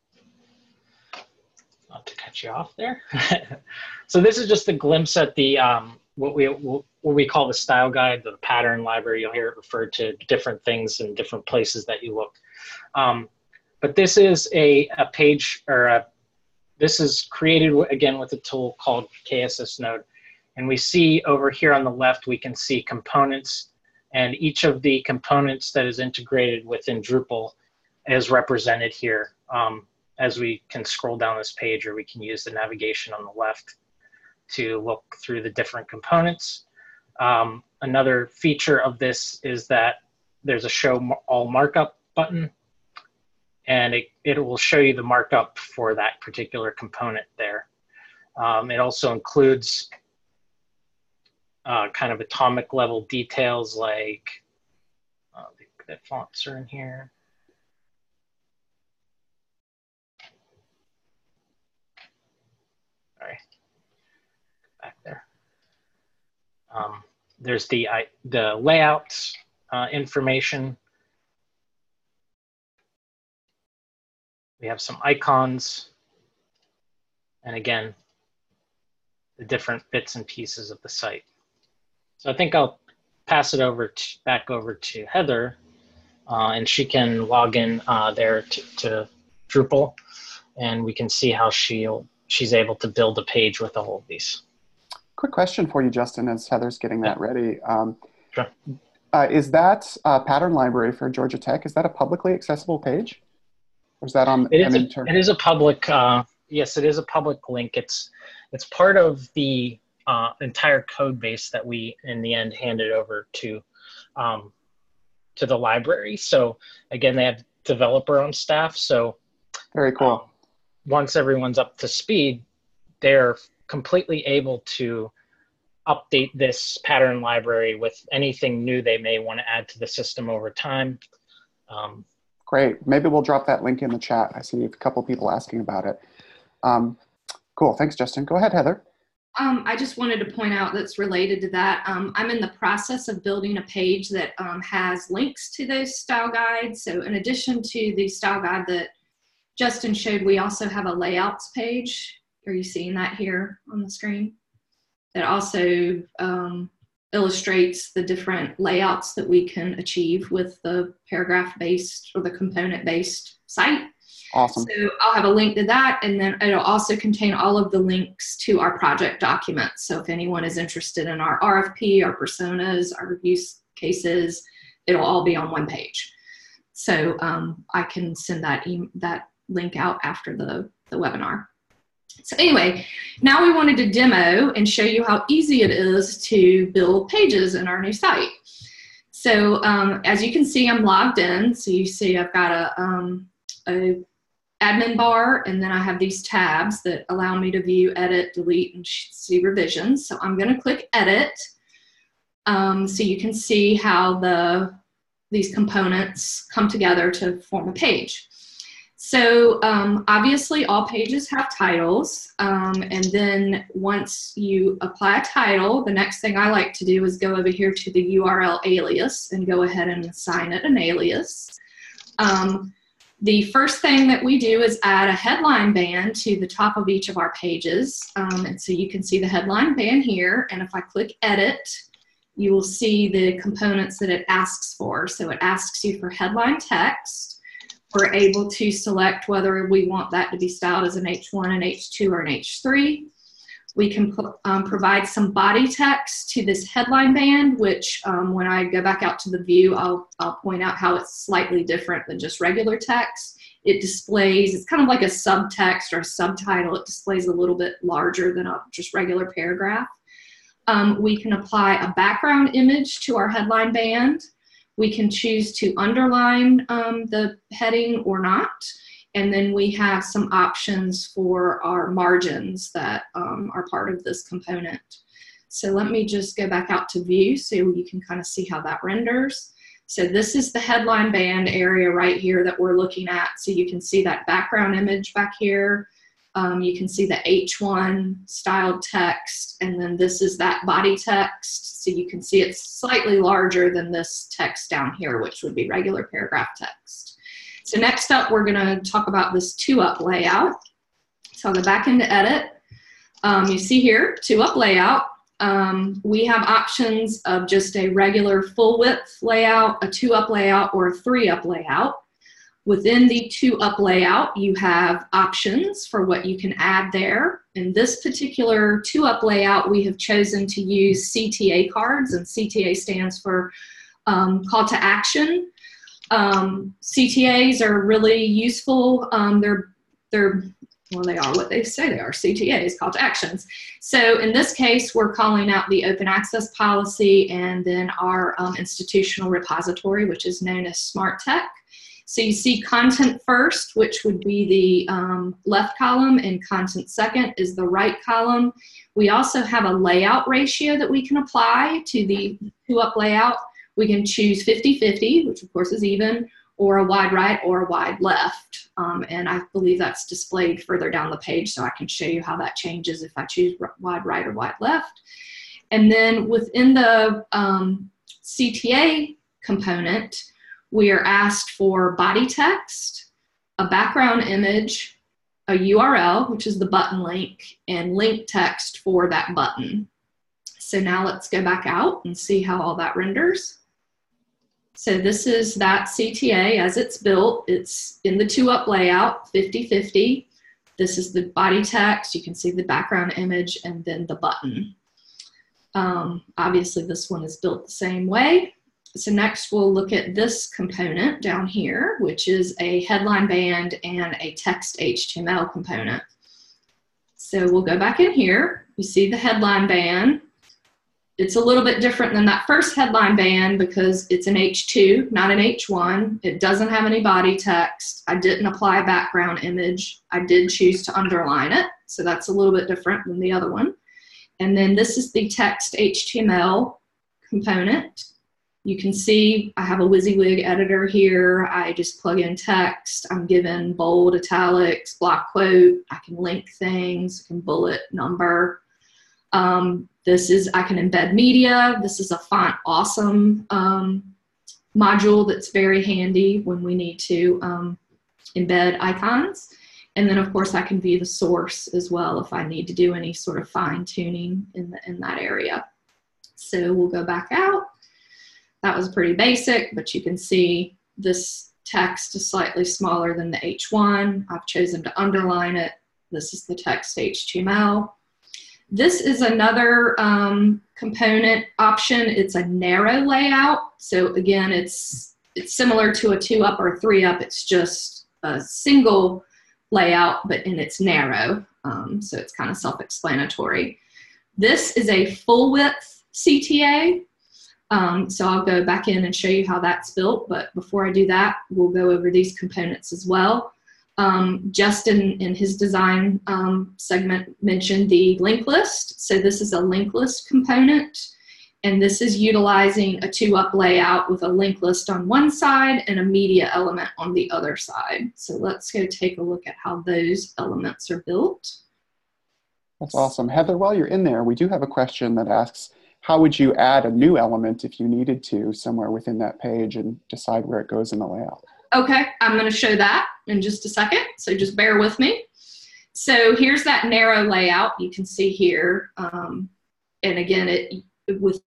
Not to cut you off there. So this is just a glimpse at the um, what we what we call the style guide, the pattern library. You'll hear it referred to different things in different places that you look. Um, but this is a, a page, or a, this is created again with a tool called K S S Node. And we see over here on the left, we can see components, and each of the components that is integrated within Drupal is represented here. Um, as we can scroll down this page, or we can use the navigation on the left to look through the different components. Um, another feature of this is that there's a show all markup button, and it, it will show you the markup for that particular component there. Um, it also includes uh, kind of atomic level details like, uh, the, the fonts are in here. Sorry, back there. Um, there's the, I, the layout uh, information. We have some icons. And again, the different bits and pieces of the site. So I think I'll pass it over to, back over to Heather, uh, and she can log in uh, there to, to Drupal, and we can see how she'll, she's able to build a page with all of these. Quick question for you, Justin, as Heather's getting that Yeah. ready. Um, Sure. Uh, is that uh, pattern library for Georgia Tech, is that a publicly accessible page? Or is that on It is, an a, intern? it is a public, uh, yes, it is a public link. It's, it's part of the uh, entire code base that we, in the end, handed over to, um, to the library. So again, they have developer on staff. So Very cool. um, once everyone's up to speed, they're completely able to update this pattern library with anything new they may want to add to the system over time. Um, Great. Maybe we'll drop that link in the chat. I see a couple people asking about it. Um, cool. Thanks, Justin. Go ahead, Heather. Um, I just wanted to point out that's related to that. Um, I'm in the process of building a page that um, has links to those style guides. So in addition to the style guide that Justin showed, we also have a layouts page. Are you seeing that here on the screen? That also um, illustrates the different layouts that we can achieve with the paragraph-based or the component-based site. Awesome. So I'll have a link to that, and then it'll also contain all of the links to our project documents. So if anyone is interested in our R F P, our personas, our use cases, it'll all be on one page. So um, I can send that, e that link out after the, the webinar. So anyway, now we wanted to demo and show you how easy it is to build pages in our new site. So um, as you can see, I'm logged in. So you see I've got a, um, a admin bar, and then I have these tabs that allow me to view, edit, delete, and see revisions. So I'm going to click edit. Um, so you can see how the these components come together to form a page. So um, obviously all pages have titles, um, and then once you apply a title, the next thing I like to do is go over here to the U R L alias and go ahead and assign it an alias. Um, the first thing that we do is add a headline band to the top of each of our pages, um, and so you can see the headline band here, and if I click edit, you will see the components that it asks for. So it asks you for headline text. We're able to select whether we want that to be styled as an H one, an H two, or an H three. We can um, provide some body text to this headline band, which um, when I go back out to the view, I'll, I'll point out how it's slightly different than just regular text. It displays, it's kind of like a subtext or a subtitle. It displays a little bit larger than a just regular paragraph. Um, we can apply a background image to our headline band. We can choose to underline um, the heading or not. And then we have some options for our margins that um, are part of this component. So let me just go back out to view so you can kind of see how that renders. So this is the headline band area right here that we're looking at. So you can see that background image back here. Um, you can see the H one styled text, and then this is that body text. So you can see it's slightly larger than this text down here, which would be regular paragraph text. So next up, we're gonna talk about this two-up layout. So I'll go back into edit. Um, you see here, two-up layout. Um, we have options of just a regular full width layout, a two-up layout, or a three-up layout. Within the two-up layout, you have options for what you can add there. In this particular two-up layout, we have chosen to use C T A cards, and C T A stands for um, call to action. Um, C T As are really useful. Um, they're, they're, well, they are what they say they are, C T As, call to actions. So in this case, we're calling out the open access policy and then our um, institutional repository, which is known as Smart Tech. So you see content first, which would be the um, left column, and content second is the right column. We also have a layout ratio that we can apply to the two-up layout. We can choose fifty fifty, which of course is even, or a wide right or a wide left. Um, and I believe that's displayed further down the page, so I can show you how that changes if I choose wide right or wide left. And then within the um, C T A component, we are asked for body text, a background image, a U R L, which is the button link, and link text for that button. So now let's go back out and see how all that renders. So this is that C T A as it's built. It's in the two-up layout, fifty fifty. This is the body text. You can see the background image and then the button. Um, obviously, this one is built the same way. So next we'll look at this component down here, which is a headline band and a text H T M L component. So we'll go back in here. You see the headline band. It's a little bit different than that first headline band because it's an H two, not an H one. It doesn't have any body text. I didn't apply a background image. I did choose to underline it. So that's a little bit different than the other one. And then this is the text H T M L component. You can see I have a WYSIWYG editor here. I just plug in text. I'm given bold, italics, block quote. I can link things, I can bullet, number. Um, this is, I can embed media. This is a Font Awesome um, module that's very handy when we need to um, embed icons. And then of course I can view the source as well if I need to do any sort of fine tuning in, the, in that area. So we'll go back out. That was pretty basic, but you can see this text is slightly smaller than the H one. I've chosen to underline it. This is the text H T M L. This is another um, component option. It's a narrow layout. So again, it's, it's similar to a two up or a three up. It's just a single layout, but and it's narrow. Um, so it's kind of self-explanatory. This is a full width C T A. Um, so I'll go back in and show you how that's built, but before I do that, we'll go over these components as well. Um, Justin in his design um, segment mentioned the link list. So this is a link list component. And this is utilizing a two-up layout with a link list on one side and a media element on the other side. So let's go take a look at how those elements are built. That's awesome. Heather, while you're in there, we do have a question that asks, how would you add a new element if you needed to somewhere within that page and decide where it goes in the layout? Okay, I'm going to show that in just a second, so just bear with me. So here's that narrow layout you can see here. Um, and again, it within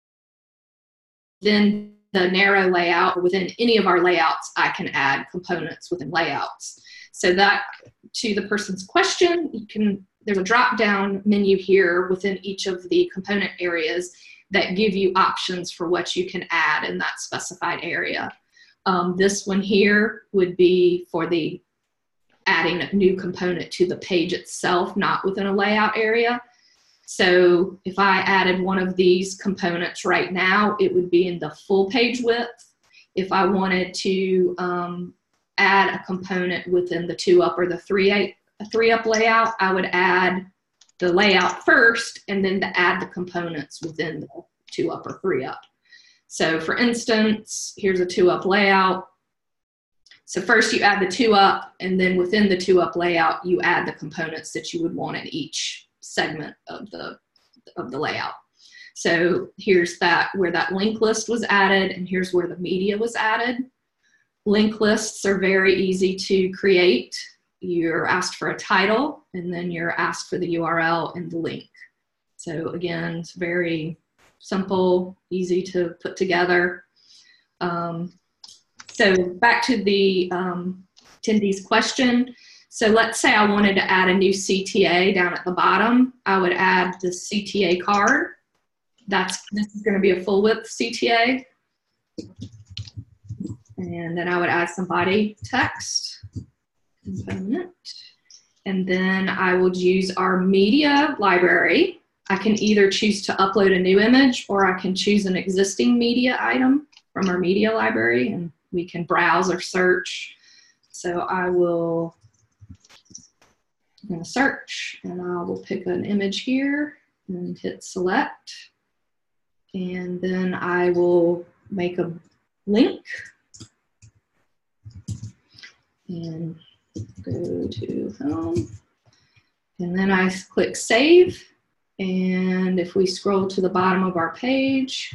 the narrow layout, or within any of our layouts, I can add components within layouts. So that, to the person's question, you can, there's a drop-down menu here within each of the component areas that give you options for what you can add in that specified area. Um, this one here would be for the adding a new component to the page itself, not within a layout area. So if I added one of these components right now, it would be in the full page width. If I wanted to um, add a component within the two up or the three, eight, a three up layout, I would add the layout first and then to add the components within the two up or three up. So for instance, here's a two up layout. So first you add the two up, and then within the two up layout, you add the components that you would want in each segment of the, of the layout. So here's that, where that link list was added, and here's where the media was added. Link lists are very easy to create. You're asked for a title, and then you're asked for the U R L and the link. So again, it's very simple, easy to put together. Um, so back to the um, attendee's question. So let's say I wanted to add a new C T A down at the bottom. I would add the C T A card. That's, this is going to be a full width C T A. And then I would add some body text component. And then I would use our media library. I can either choose to upload a new image, or I can choose an existing media item from our media library, and we can browse or search. So I will, I'm going to search, and I will pick an image here and hit select. And then I will make a link and go to home. And then I click save. And if we scroll to the bottom of our page,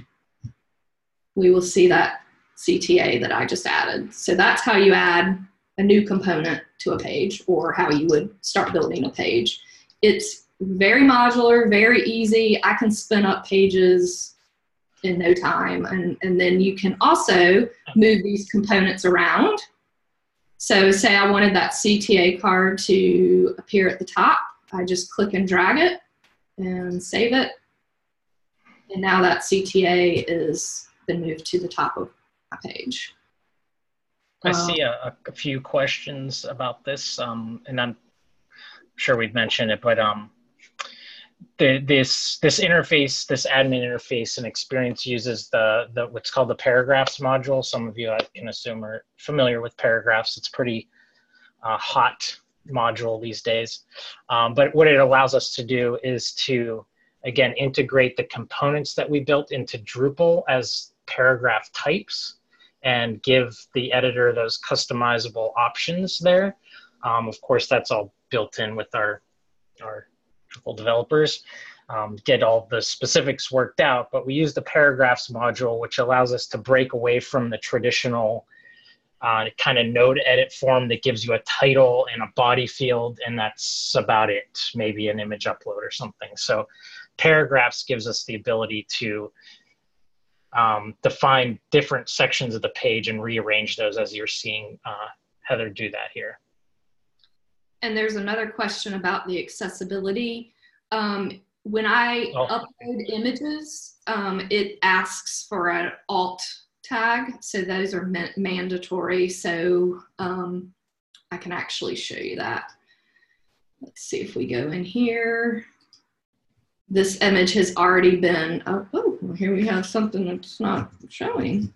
we will see that C T A that I just added. So that's how you add a new component to a page, or how you would start building a page. It's very modular, very easy. I can spin up pages in no time. And, and then you can also move these components around. So say I wanted that C T A card to appear at the top. I just click and drag it and save it. And now that C T A is been moved to the top of my page. I see a, a few questions about this, um, and I'm sure we've mentioned it, but um, the, this this interface, this admin interface and experience uses the, the what's called the paragraphs module. Some of you, I can assume, are familiar with paragraphs. It's pretty uh, hot module these days. Um, but what it allows us to do is to, again, integrate the components that we built into Drupal as paragraph types and give the editor those customizable options there. Um, of course, that's all built in with our, our Drupal developers, um, get all the specifics worked out, but we use the paragraphs module, which allows us to break away from the traditional uh, kind of node edit form that gives you a title and a body field, and that's about it, maybe an image upload or something. So paragraphs gives us the ability to um, define different sections of the page and rearrange those, as you're seeing uh, Heather do that here. And there's another question about the accessibility. Um, when I oh. upload images, um, it asks for an alt tag. So those are ma mandatory. So um, I can actually show you that. Let's see if we go in here. This image has already been, oh, oh well, here we have something that's not showing.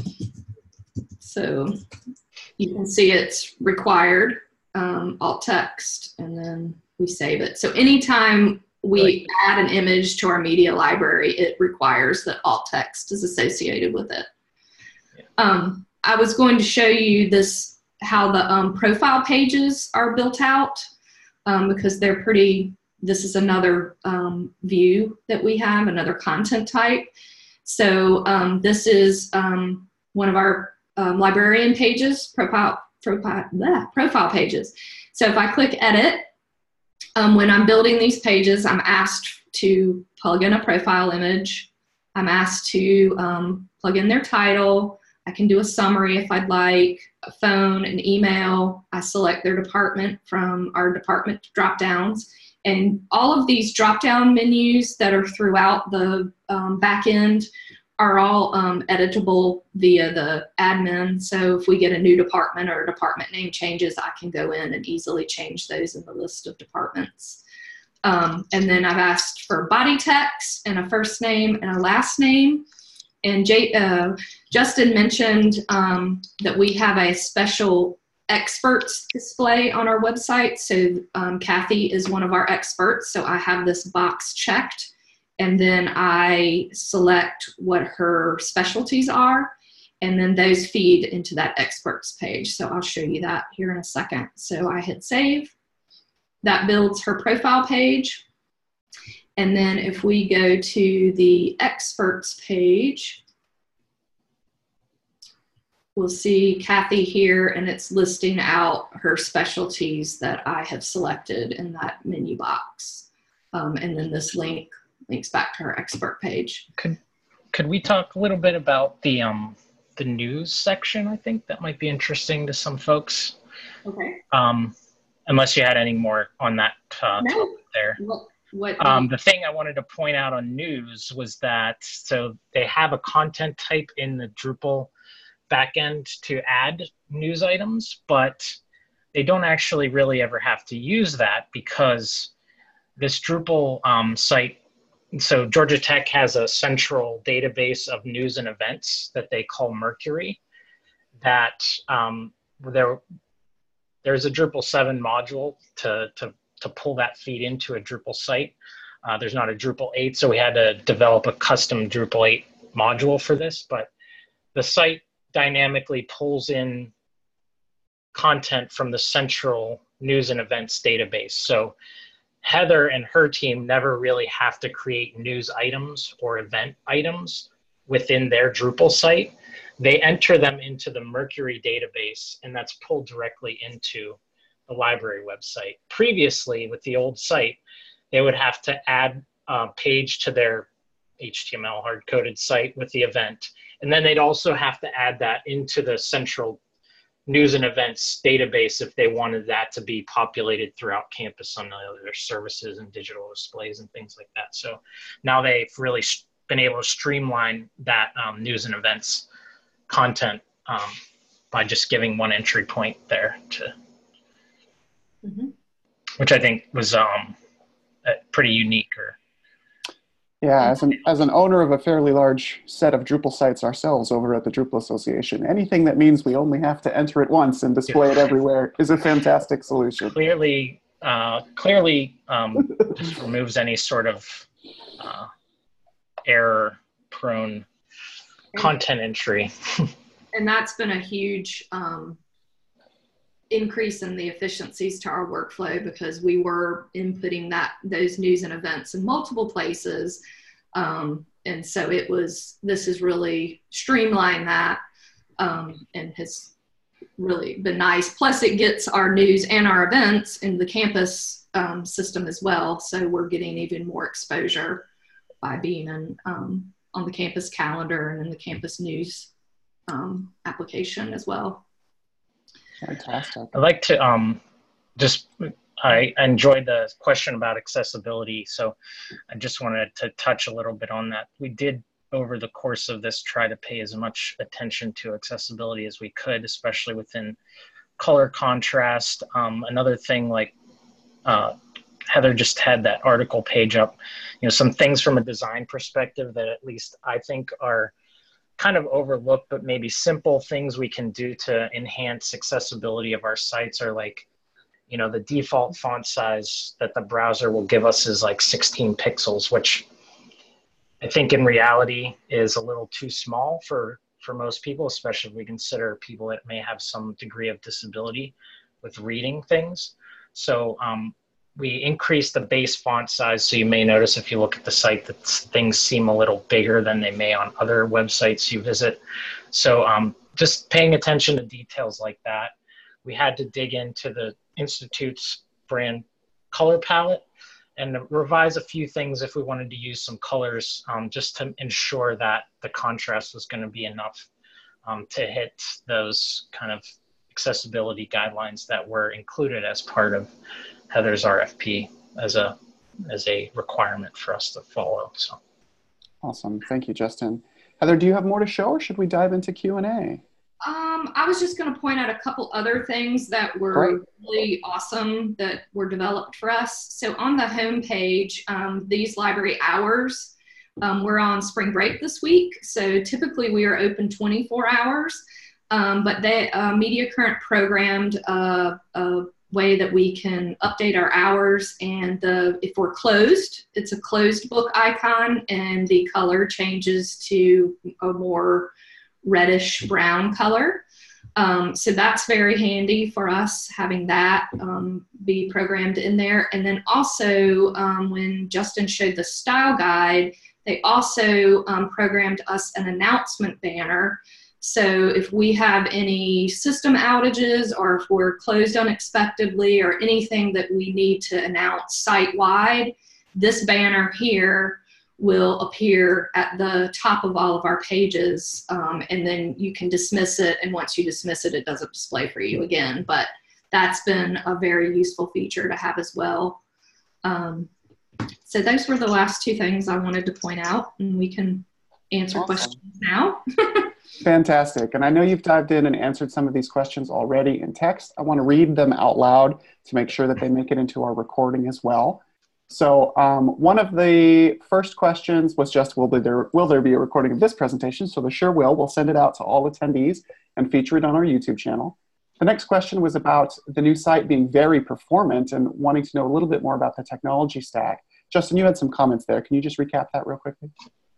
So you can see it's required. Um, alt text, and then we save it. So anytime we Right. add an image to our media library, it requires that alt text is associated with it. Yeah. Um, I was going to show you this, how the um, profile pages are built out, um, because they're pretty, this is another um, view that we have, another content type. So um, this is um, one of our um, librarian pages, profile, profile, bleh, profile pages. So if I click edit, Um, when I'm building these pages, I'm asked to plug in a profile image. I'm asked to um, plug in their title. I can do a summary if I'd like, a phone, an email. I select their department from our department drop-downs. And all of these drop-down menus that are throughout the um, back end are all um, editable via the admin. So if we get a new department or a department name changes, I can go in and easily change those in the list of departments. Um, and then I've asked for body text and a first name and a last name. And Jay, uh, Justin mentioned um, that we have a special experts display on our website. So um, Kathy is one of our experts. So I have this box checked. And then I select what her specialties are, and then those feed into that experts page. So I'll show you that here in a second. So I hit save. That builds her profile page. And then if we go to the experts page, we'll see Kathy here, and it's listing out her specialties that I have selected in that menu box. Um, and then this link links back to her expert page. Could could we talk a little bit about the um the news section? I think that might be interesting to some folks. Okay. Um, unless you had any more on that uh, No. topic there. What, what Um, the thing I wanted to point out on news was that so they have a content type in the Drupal backend to add news items, but they don't actually really ever have to use that because this Drupal um, site. So Georgia Tech has a central database of news and events that they call Mercury. That um, there, there's a Drupal seven module to, to, to pull that feed into a Drupal site. Uh, there's not a Drupal eight, so we had to develop a custom Drupal eight module for this. But the site dynamically pulls in content from the central news and events database. So Heather and her team never really have to create news items or event items within their Drupal site. They enter them into the Mercury database, and that's pulled directly into the library website. Previously, with the old site, they would have to add a page to their H T M L hard-coded site with the event. And then they'd also have to add that into the central news and events database if they wanted that to be populated throughout campus on their services and digital displays and things like that. So now they've really been able to streamline that um, news and events content um, by just giving one entry point there to, mm-hmm. which I think was um, pretty unique. Or Yeah, as an, as an owner of a fairly large set of Drupal sites ourselves over at the Drupal Association, anything that means we only have to enter it once and display it everywhere is a fantastic solution. Clearly, uh, clearly um, just removes any sort of uh, error-prone content entry. And that's been a huge um, increase in the efficiencies to our workflow because we were inputting that those news and events in multiple places. Um, and so it was, this has really streamlined that um, and has really been nice. Plus it gets our news and our events in the campus um, system as well. So we're getting even more exposure by being in, um, on the campus calendar and in the campus news um, application as well. Fantastic. I'd like to um, just, I enjoyed the question about accessibility. So I just wanted to touch a little bit on that. We did, over the course of this, try to pay as much attention to accessibility as we could, especially within color contrast. Um, another thing, like uh, Heather just had that article page up, you know, some things from a design perspective that at least I think are kind of overlooked, but maybe simple things we can do to enhance accessibility of our sites are like you know, the default font size that the browser will give us is like sixteen pixels, which I think in reality is a little too small for, for most people, especially if we consider people that may have some degree of disability with reading things. So um, we increased the base font size. So you may notice if you look at the site that things seem a little bigger than they may on other websites you visit. So um, just paying attention to details like that. We had to dig into the Institute's brand color palette and revise a few things if we wanted to use some colors, um, just to ensure that the contrast was going to be enough um, to hit those kind of accessibility guidelines that were included as part of Heather's R F P as a as a requirement for us to follow. So, awesome, thank you, Justin. Heather, do you have more to show, or should we dive into Q and A? Um, I was just going to point out a couple other things that were Great. really awesome that were developed for us. So on the home page, um, these library hours, um, we're on spring break this week. So typically we are open twenty-four hours, um, but they, uh, Mediacurrent programmed uh, a way that we can update our hours, and the, if we're closed, it's a closed book icon, and the color changes to a more reddish brown color. Um, so that's very handy for us, having that um, be programmed in there. And then also um, when Justin showed the style guide, they also um, programmed us an announcement banner. So if we have any system outages, or if we're closed unexpectedly, or anything that we need to announce site-wide, this banner here will appear at the top of all of our pages, um, and then you can dismiss it, and once you dismiss it, it doesn't display for you again. But that's been a very useful feature to have as well. Um, so those were the last two things I wanted to point out, and we can answer Awesome. questions now. Fantastic. And I know you've dived in and answered some of these questions already in text. I want to read them out loud to make sure that they make it into our recording as well. So um, one of the first questions was just, will there, will there be a recording of this presentation? So there sure will. We'll send it out to all attendees and feature it on our YouTube channel. The next question was about the new site being very performant and wanting to know a little bit more about the technology stack. Justin, you had some comments there. Can you just recap that real quickly?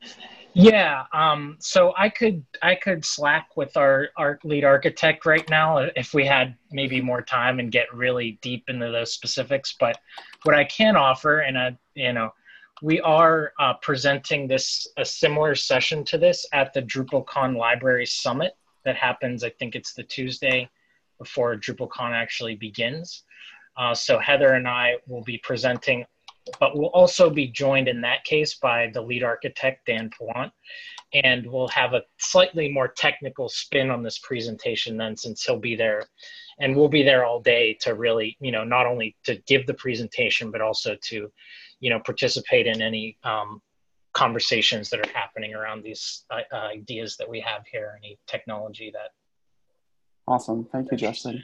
Yeah, um, so I could I could slack with our, our lead architect right now if we had maybe more time and get really deep into those specifics. But what I can offer, and I, you know, we are uh, presenting this a similar session to this at the DrupalCon Library Summit that happens. I think it's the Tuesday before DrupalCon actually begins. Uh, so Heather and I will be presenting, but we'll also be joined in that case by the lead architect, Dan Pawant, and we'll have a slightly more technical spin on this presentation then, since he'll be there, and we'll be there all day to really, you know, not only to give the presentation, but also to, you know, participate in any um, conversations that are happening around these uh, ideas that we have here, any technology that. Awesome, thank you, Justin.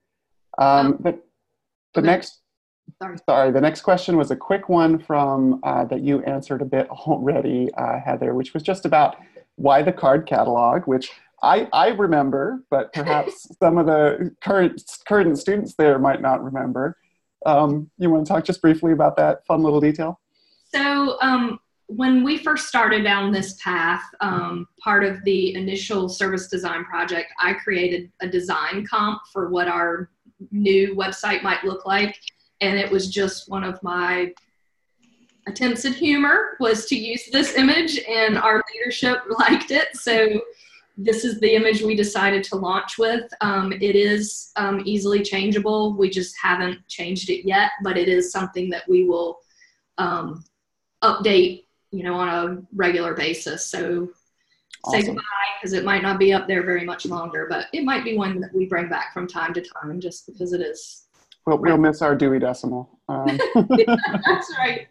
Um, the the okay. next. Sorry. Sorry, the next question was a quick one from uh, that you answered a bit already, uh, Heather, which was just about why the card catalog, which I, I remember, but perhaps some of the current current students there might not remember. Um, you want to talk just briefly about that fun little detail? So um, when we first started down this path, um, part of the initial service design project, I created a design comp for what our new website might look like. And it was just one of my attempts at humor was to use this image, and our leadership liked it. So this is the image we decided to launch with. Um, it is um, easily changeable. We just haven't changed it yet, but it is something that we will um, update, you know, on a regular basis. So Awesome. Say goodbye, because it might not be up there very much longer, but it might be one that we bring back from time to time just because it is. We'll, we'll miss our Dewey Decimal. Um, That's right.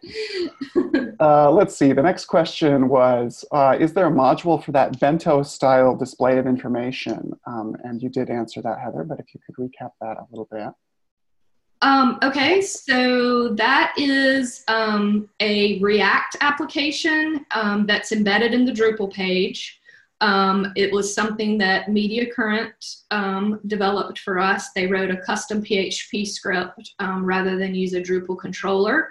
uh, let's see. The next question was, uh, is there a module for that bento-style display of information? Um, and you did answer that, Heather, but if you could recap that a little bit. Um, okay, so that is um, a React application um, that's embedded in the Drupal page. Um, it was something that Mediacurrent um, developed for us. They wrote a custom P H P script um, rather than use a Drupal controller.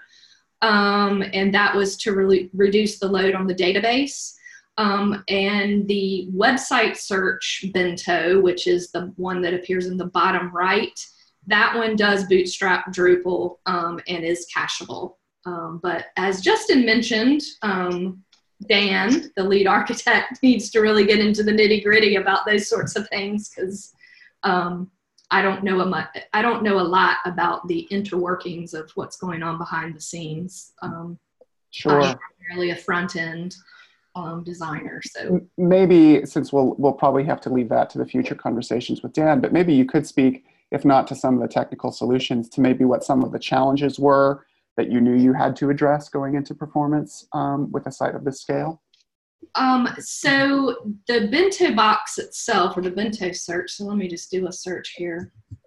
Um, and that was to really reduce the load on the database. Um, and the website search bento, which is the one that appears in the bottom right, that one does bootstrap Drupal um, and is cacheable. Um, but as Justin mentioned, um, Dan, the lead architect, needs to really get into the nitty gritty about those sorts of things, because um, I don't know a much, I don't know a lot about the interworkings of what's going on behind the scenes. Um, Sure. I'm primarily a front end um, designer, so maybe, since we'll we'll probably have to leave that to the future conversations with Dan, but maybe you could speak, if not to some of the technical solutions, to maybe what some of the challenges were that you knew you had to address going into performance um, with a site of this scale? Um, so the bento box itself, or the bento search, so let me just do a search here.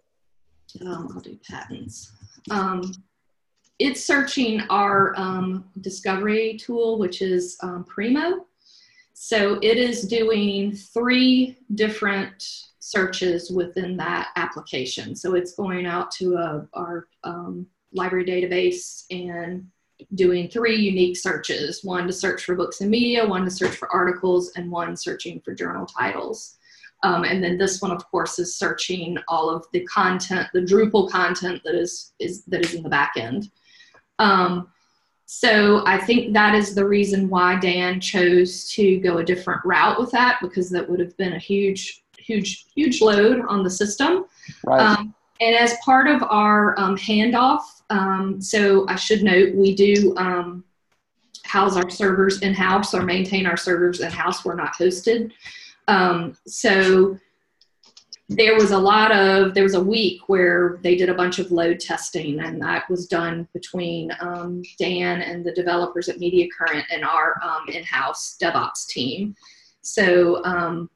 Um, I'll do patents. Um, it's searching our um, discovery tool, which is um, Primo. So it is doing three different searches within that application. So it's going out to a, our um, library database and doing three unique searches, one to search for books and media, one to search for articles, and one searching for journal titles. Um, and then this one, of course, is searching all of the content, the Drupal content that is, is, that is in the back end. Um, so I think that is the reason why Dan chose to go a different route with that, because that would have been a huge, huge, huge load on the system. Right. Um, And as part of our um, handoff, um, so I should note, we do um, house our servers in-house or maintain our servers in-house. We're not hosted. Um, so there was a lot of, there was a week where they did a bunch of load testing, and that was done between um, Dan and the developers at Mediacurrent and our um, in-house DevOps team. So um,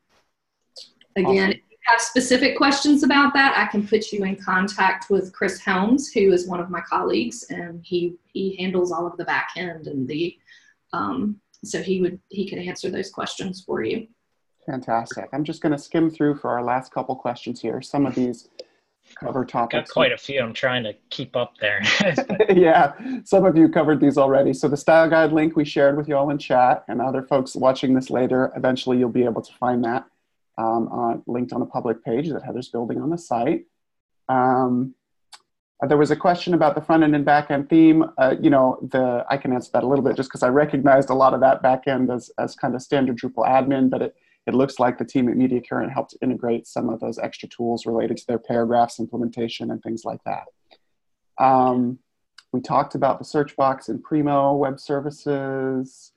again, Awesome. have specific questions about that, I can put you in contact with Chris Helms, who is one of my colleagues, and he he handles all of the back end and the um, so he would he could answer those questions for you. Fantastic. I'm just going to skim through for our last couple questions here. Some of these cover topics. Got quite a few. I'm trying to keep up there. Yeah, some of you covered these already. So the style guide link we shared with you all in chat, and other folks watching this later, eventually you'll be able to find that. Um, uh, linked on a public page that Heather's building on the site. Um, uh, there was a question about the front end and back end theme. Uh, you know, the I can answer that a little bit just because I recognized a lot of that back end as, as kind of standard Drupal admin, but it, it looks like the team at Mediacurrent helped integrate some of those extra tools related to their paragraphs implementation and things like that. Um, we talked about the search box in Primo web services.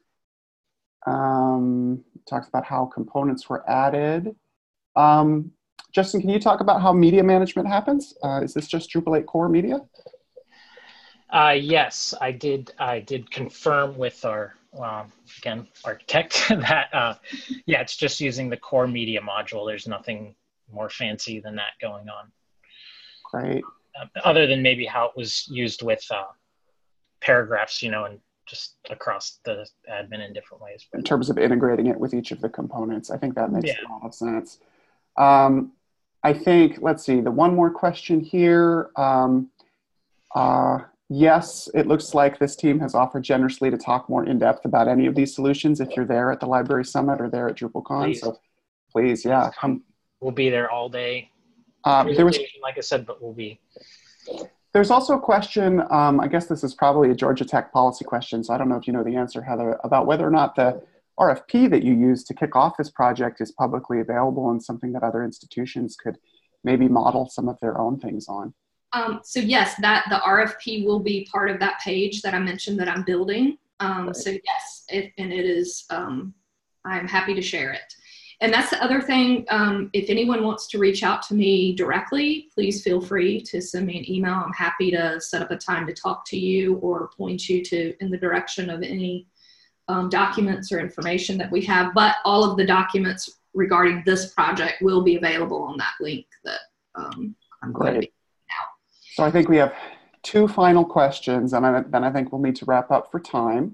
Um, talked about how components were added. Um, Justin, can you talk about how media management happens? Uh, is this just Drupal eight core media? Uh, yes, I did. I did confirm with our um, again architect that uh, yeah, it's just using the core media module. There's nothing more fancy than that going on. Great. Uh, other than maybe how it was used with uh, paragraphs, you know, and just across the admin in different ways. In terms of integrating it with each of the components, I think that makes Yeah. a lot of sense. Um, I think, let's see, the one more question here. Um, uh, yes, it looks like this team has offered generously to talk more in depth about any of these solutions if you're there at the Library Summit or there at DrupalCon. Please. So please, yeah, come. We'll be there all day. Uh, there was, like I said, but we'll be. There's also a question, um, I guess this is probably a Georgia Tech policy question, so I don't know if you know the answer, Heather, about whether or not the R F P that you used to kick off this project is publicly available and something that other institutions could maybe model some of their own things on. Um, so yes, that the R F P will be part of that page that I mentioned that I'm building. Um, Right. So yes, it, and it is, um, I'm happy to share it. And that's the other thing, um, if anyone wants to reach out to me directly, please feel free to send me an email. I'm happy to set up a time to talk to you or point you to in the direction of any um, documents or information that we have. But all of the documents regarding this project will be available on that link that um, I'm going to be out. So I think we have two final questions, and I, then I think we'll need to wrap up for time.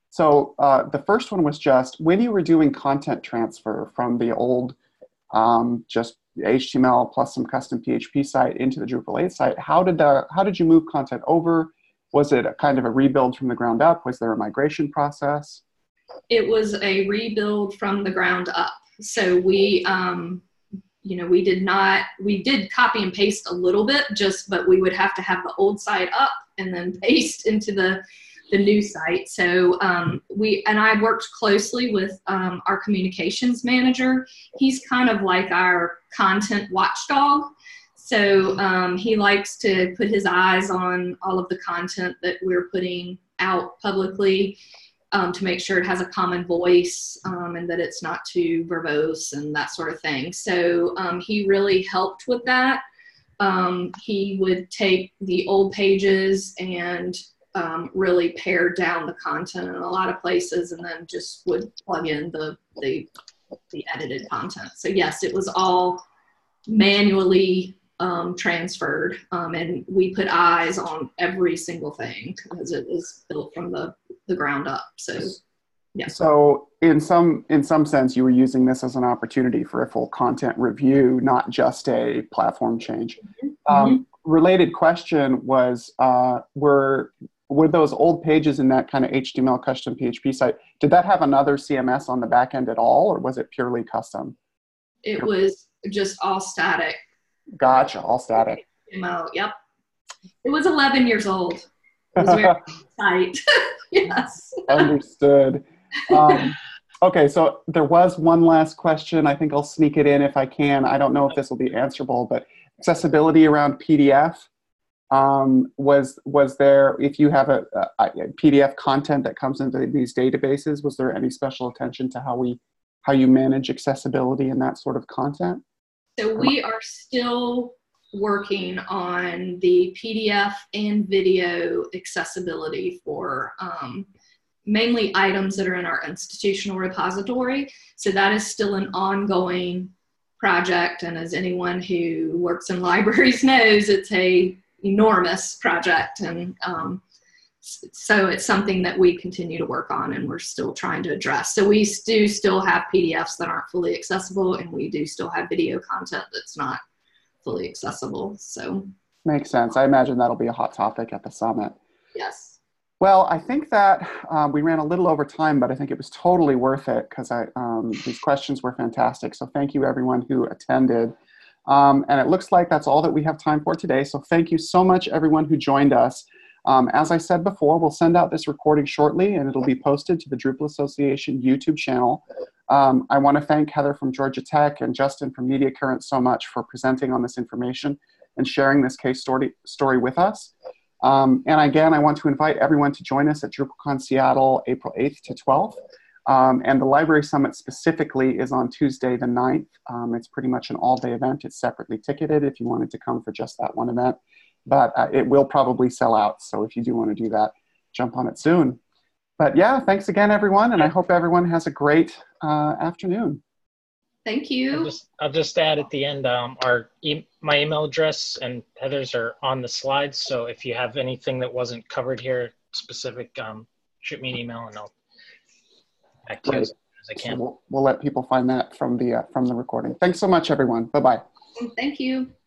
So uh, the first one was just when you were doing content transfer from the old um, just H T M L plus some custom P H P site into the Drupal eight site, how did the how did you move content over? Was it a kind of a rebuild from the ground up? Was there a migration process? It was a rebuild from the ground up. So we, um, you know, we did not, we did copy and paste a little bit, just, but we would have to have the old site up and then paste into the, the new site. So um, we, and I worked closely with um, our communications manager. He's kind of like our content watchdog. So um, he likes to put his eyes on all of the content that we're putting out publicly um, to make sure it has a common voice um, and that it's not too verbose and that sort of thing. So um, he really helped with that. Um, he would take the old pages and um, really pare down the content in a lot of places and then just would plug in the, the, the edited content. So yes, it was all manually Um, transferred, um, and we put eyes on every single thing because it was built from the, the ground up. So, yeah. So, in some in some sense, you were using this as an opportunity for a full content review, not just a platform change. Mm-hmm. Um, related question was: uh, were were those old pages in that kind of H T M L custom P H P site? Did that have another C M S on the back end at all, or was it purely custom? It was just all static. Gotcha, all static. Yep. It was eleven years old. It was very tight. Yes. Understood. Um, okay, so there was one last question. I think I'll sneak it in if I can. I don't know if this will be answerable, but accessibility around P D F. Um, was was there, if you have a, a, a P D F content that comes into these databases, was there any special attention to how we how you manage accessibility in that sort of content? So we are still working on the P D F and video accessibility for um, mainly items that are in our institutional repository. So that is still an ongoing project. And as anyone who works in libraries knows, it's a enormous project. And um, so it's something that we continue to work on and we're still trying to address. So we do still have P D Fs that aren't fully accessible and we do still have video content that's not fully accessible. So makes sense. I imagine that'll be a hot topic at the summit. Yes. Well, I think that um, we ran a little over time, but I think it was totally worth it because I um, these questions were fantastic. So thank you everyone who attended. Um, and it looks like that's all that we have time for today. So thank you so much everyone who joined us. Um, as I said before, we'll send out this recording shortly and it'll be posted to the Drupal Association YouTube channel. Um, I want to thank Heather from Georgia Tech and Justin from Mediacurrent so much for presenting on this information and sharing this case story, story with us. Um, and again, I want to invite everyone to join us at DrupalCon Seattle, April eighth to twelfth. Um, and the Library Summit specifically is on Tuesday the ninth. Um, it's pretty much an all-day event. It's separately ticketed if you wanted to come for just that one event. But uh, it will probably sell out. So if you do want to do that, jump on it soon. But yeah, thanks again, everyone. And I hope everyone has a great uh, afternoon. Thank you. I'll just, I'll just add at the end, um, our e my email address and Heather's are on the slides. So if you have anything that wasn't covered here specific, um, shoot me an email and I'll back to you as, as I can. So we'll, we'll let people find that from the, uh, from the recording. Thanks so much, everyone. Bye-bye. Thank you.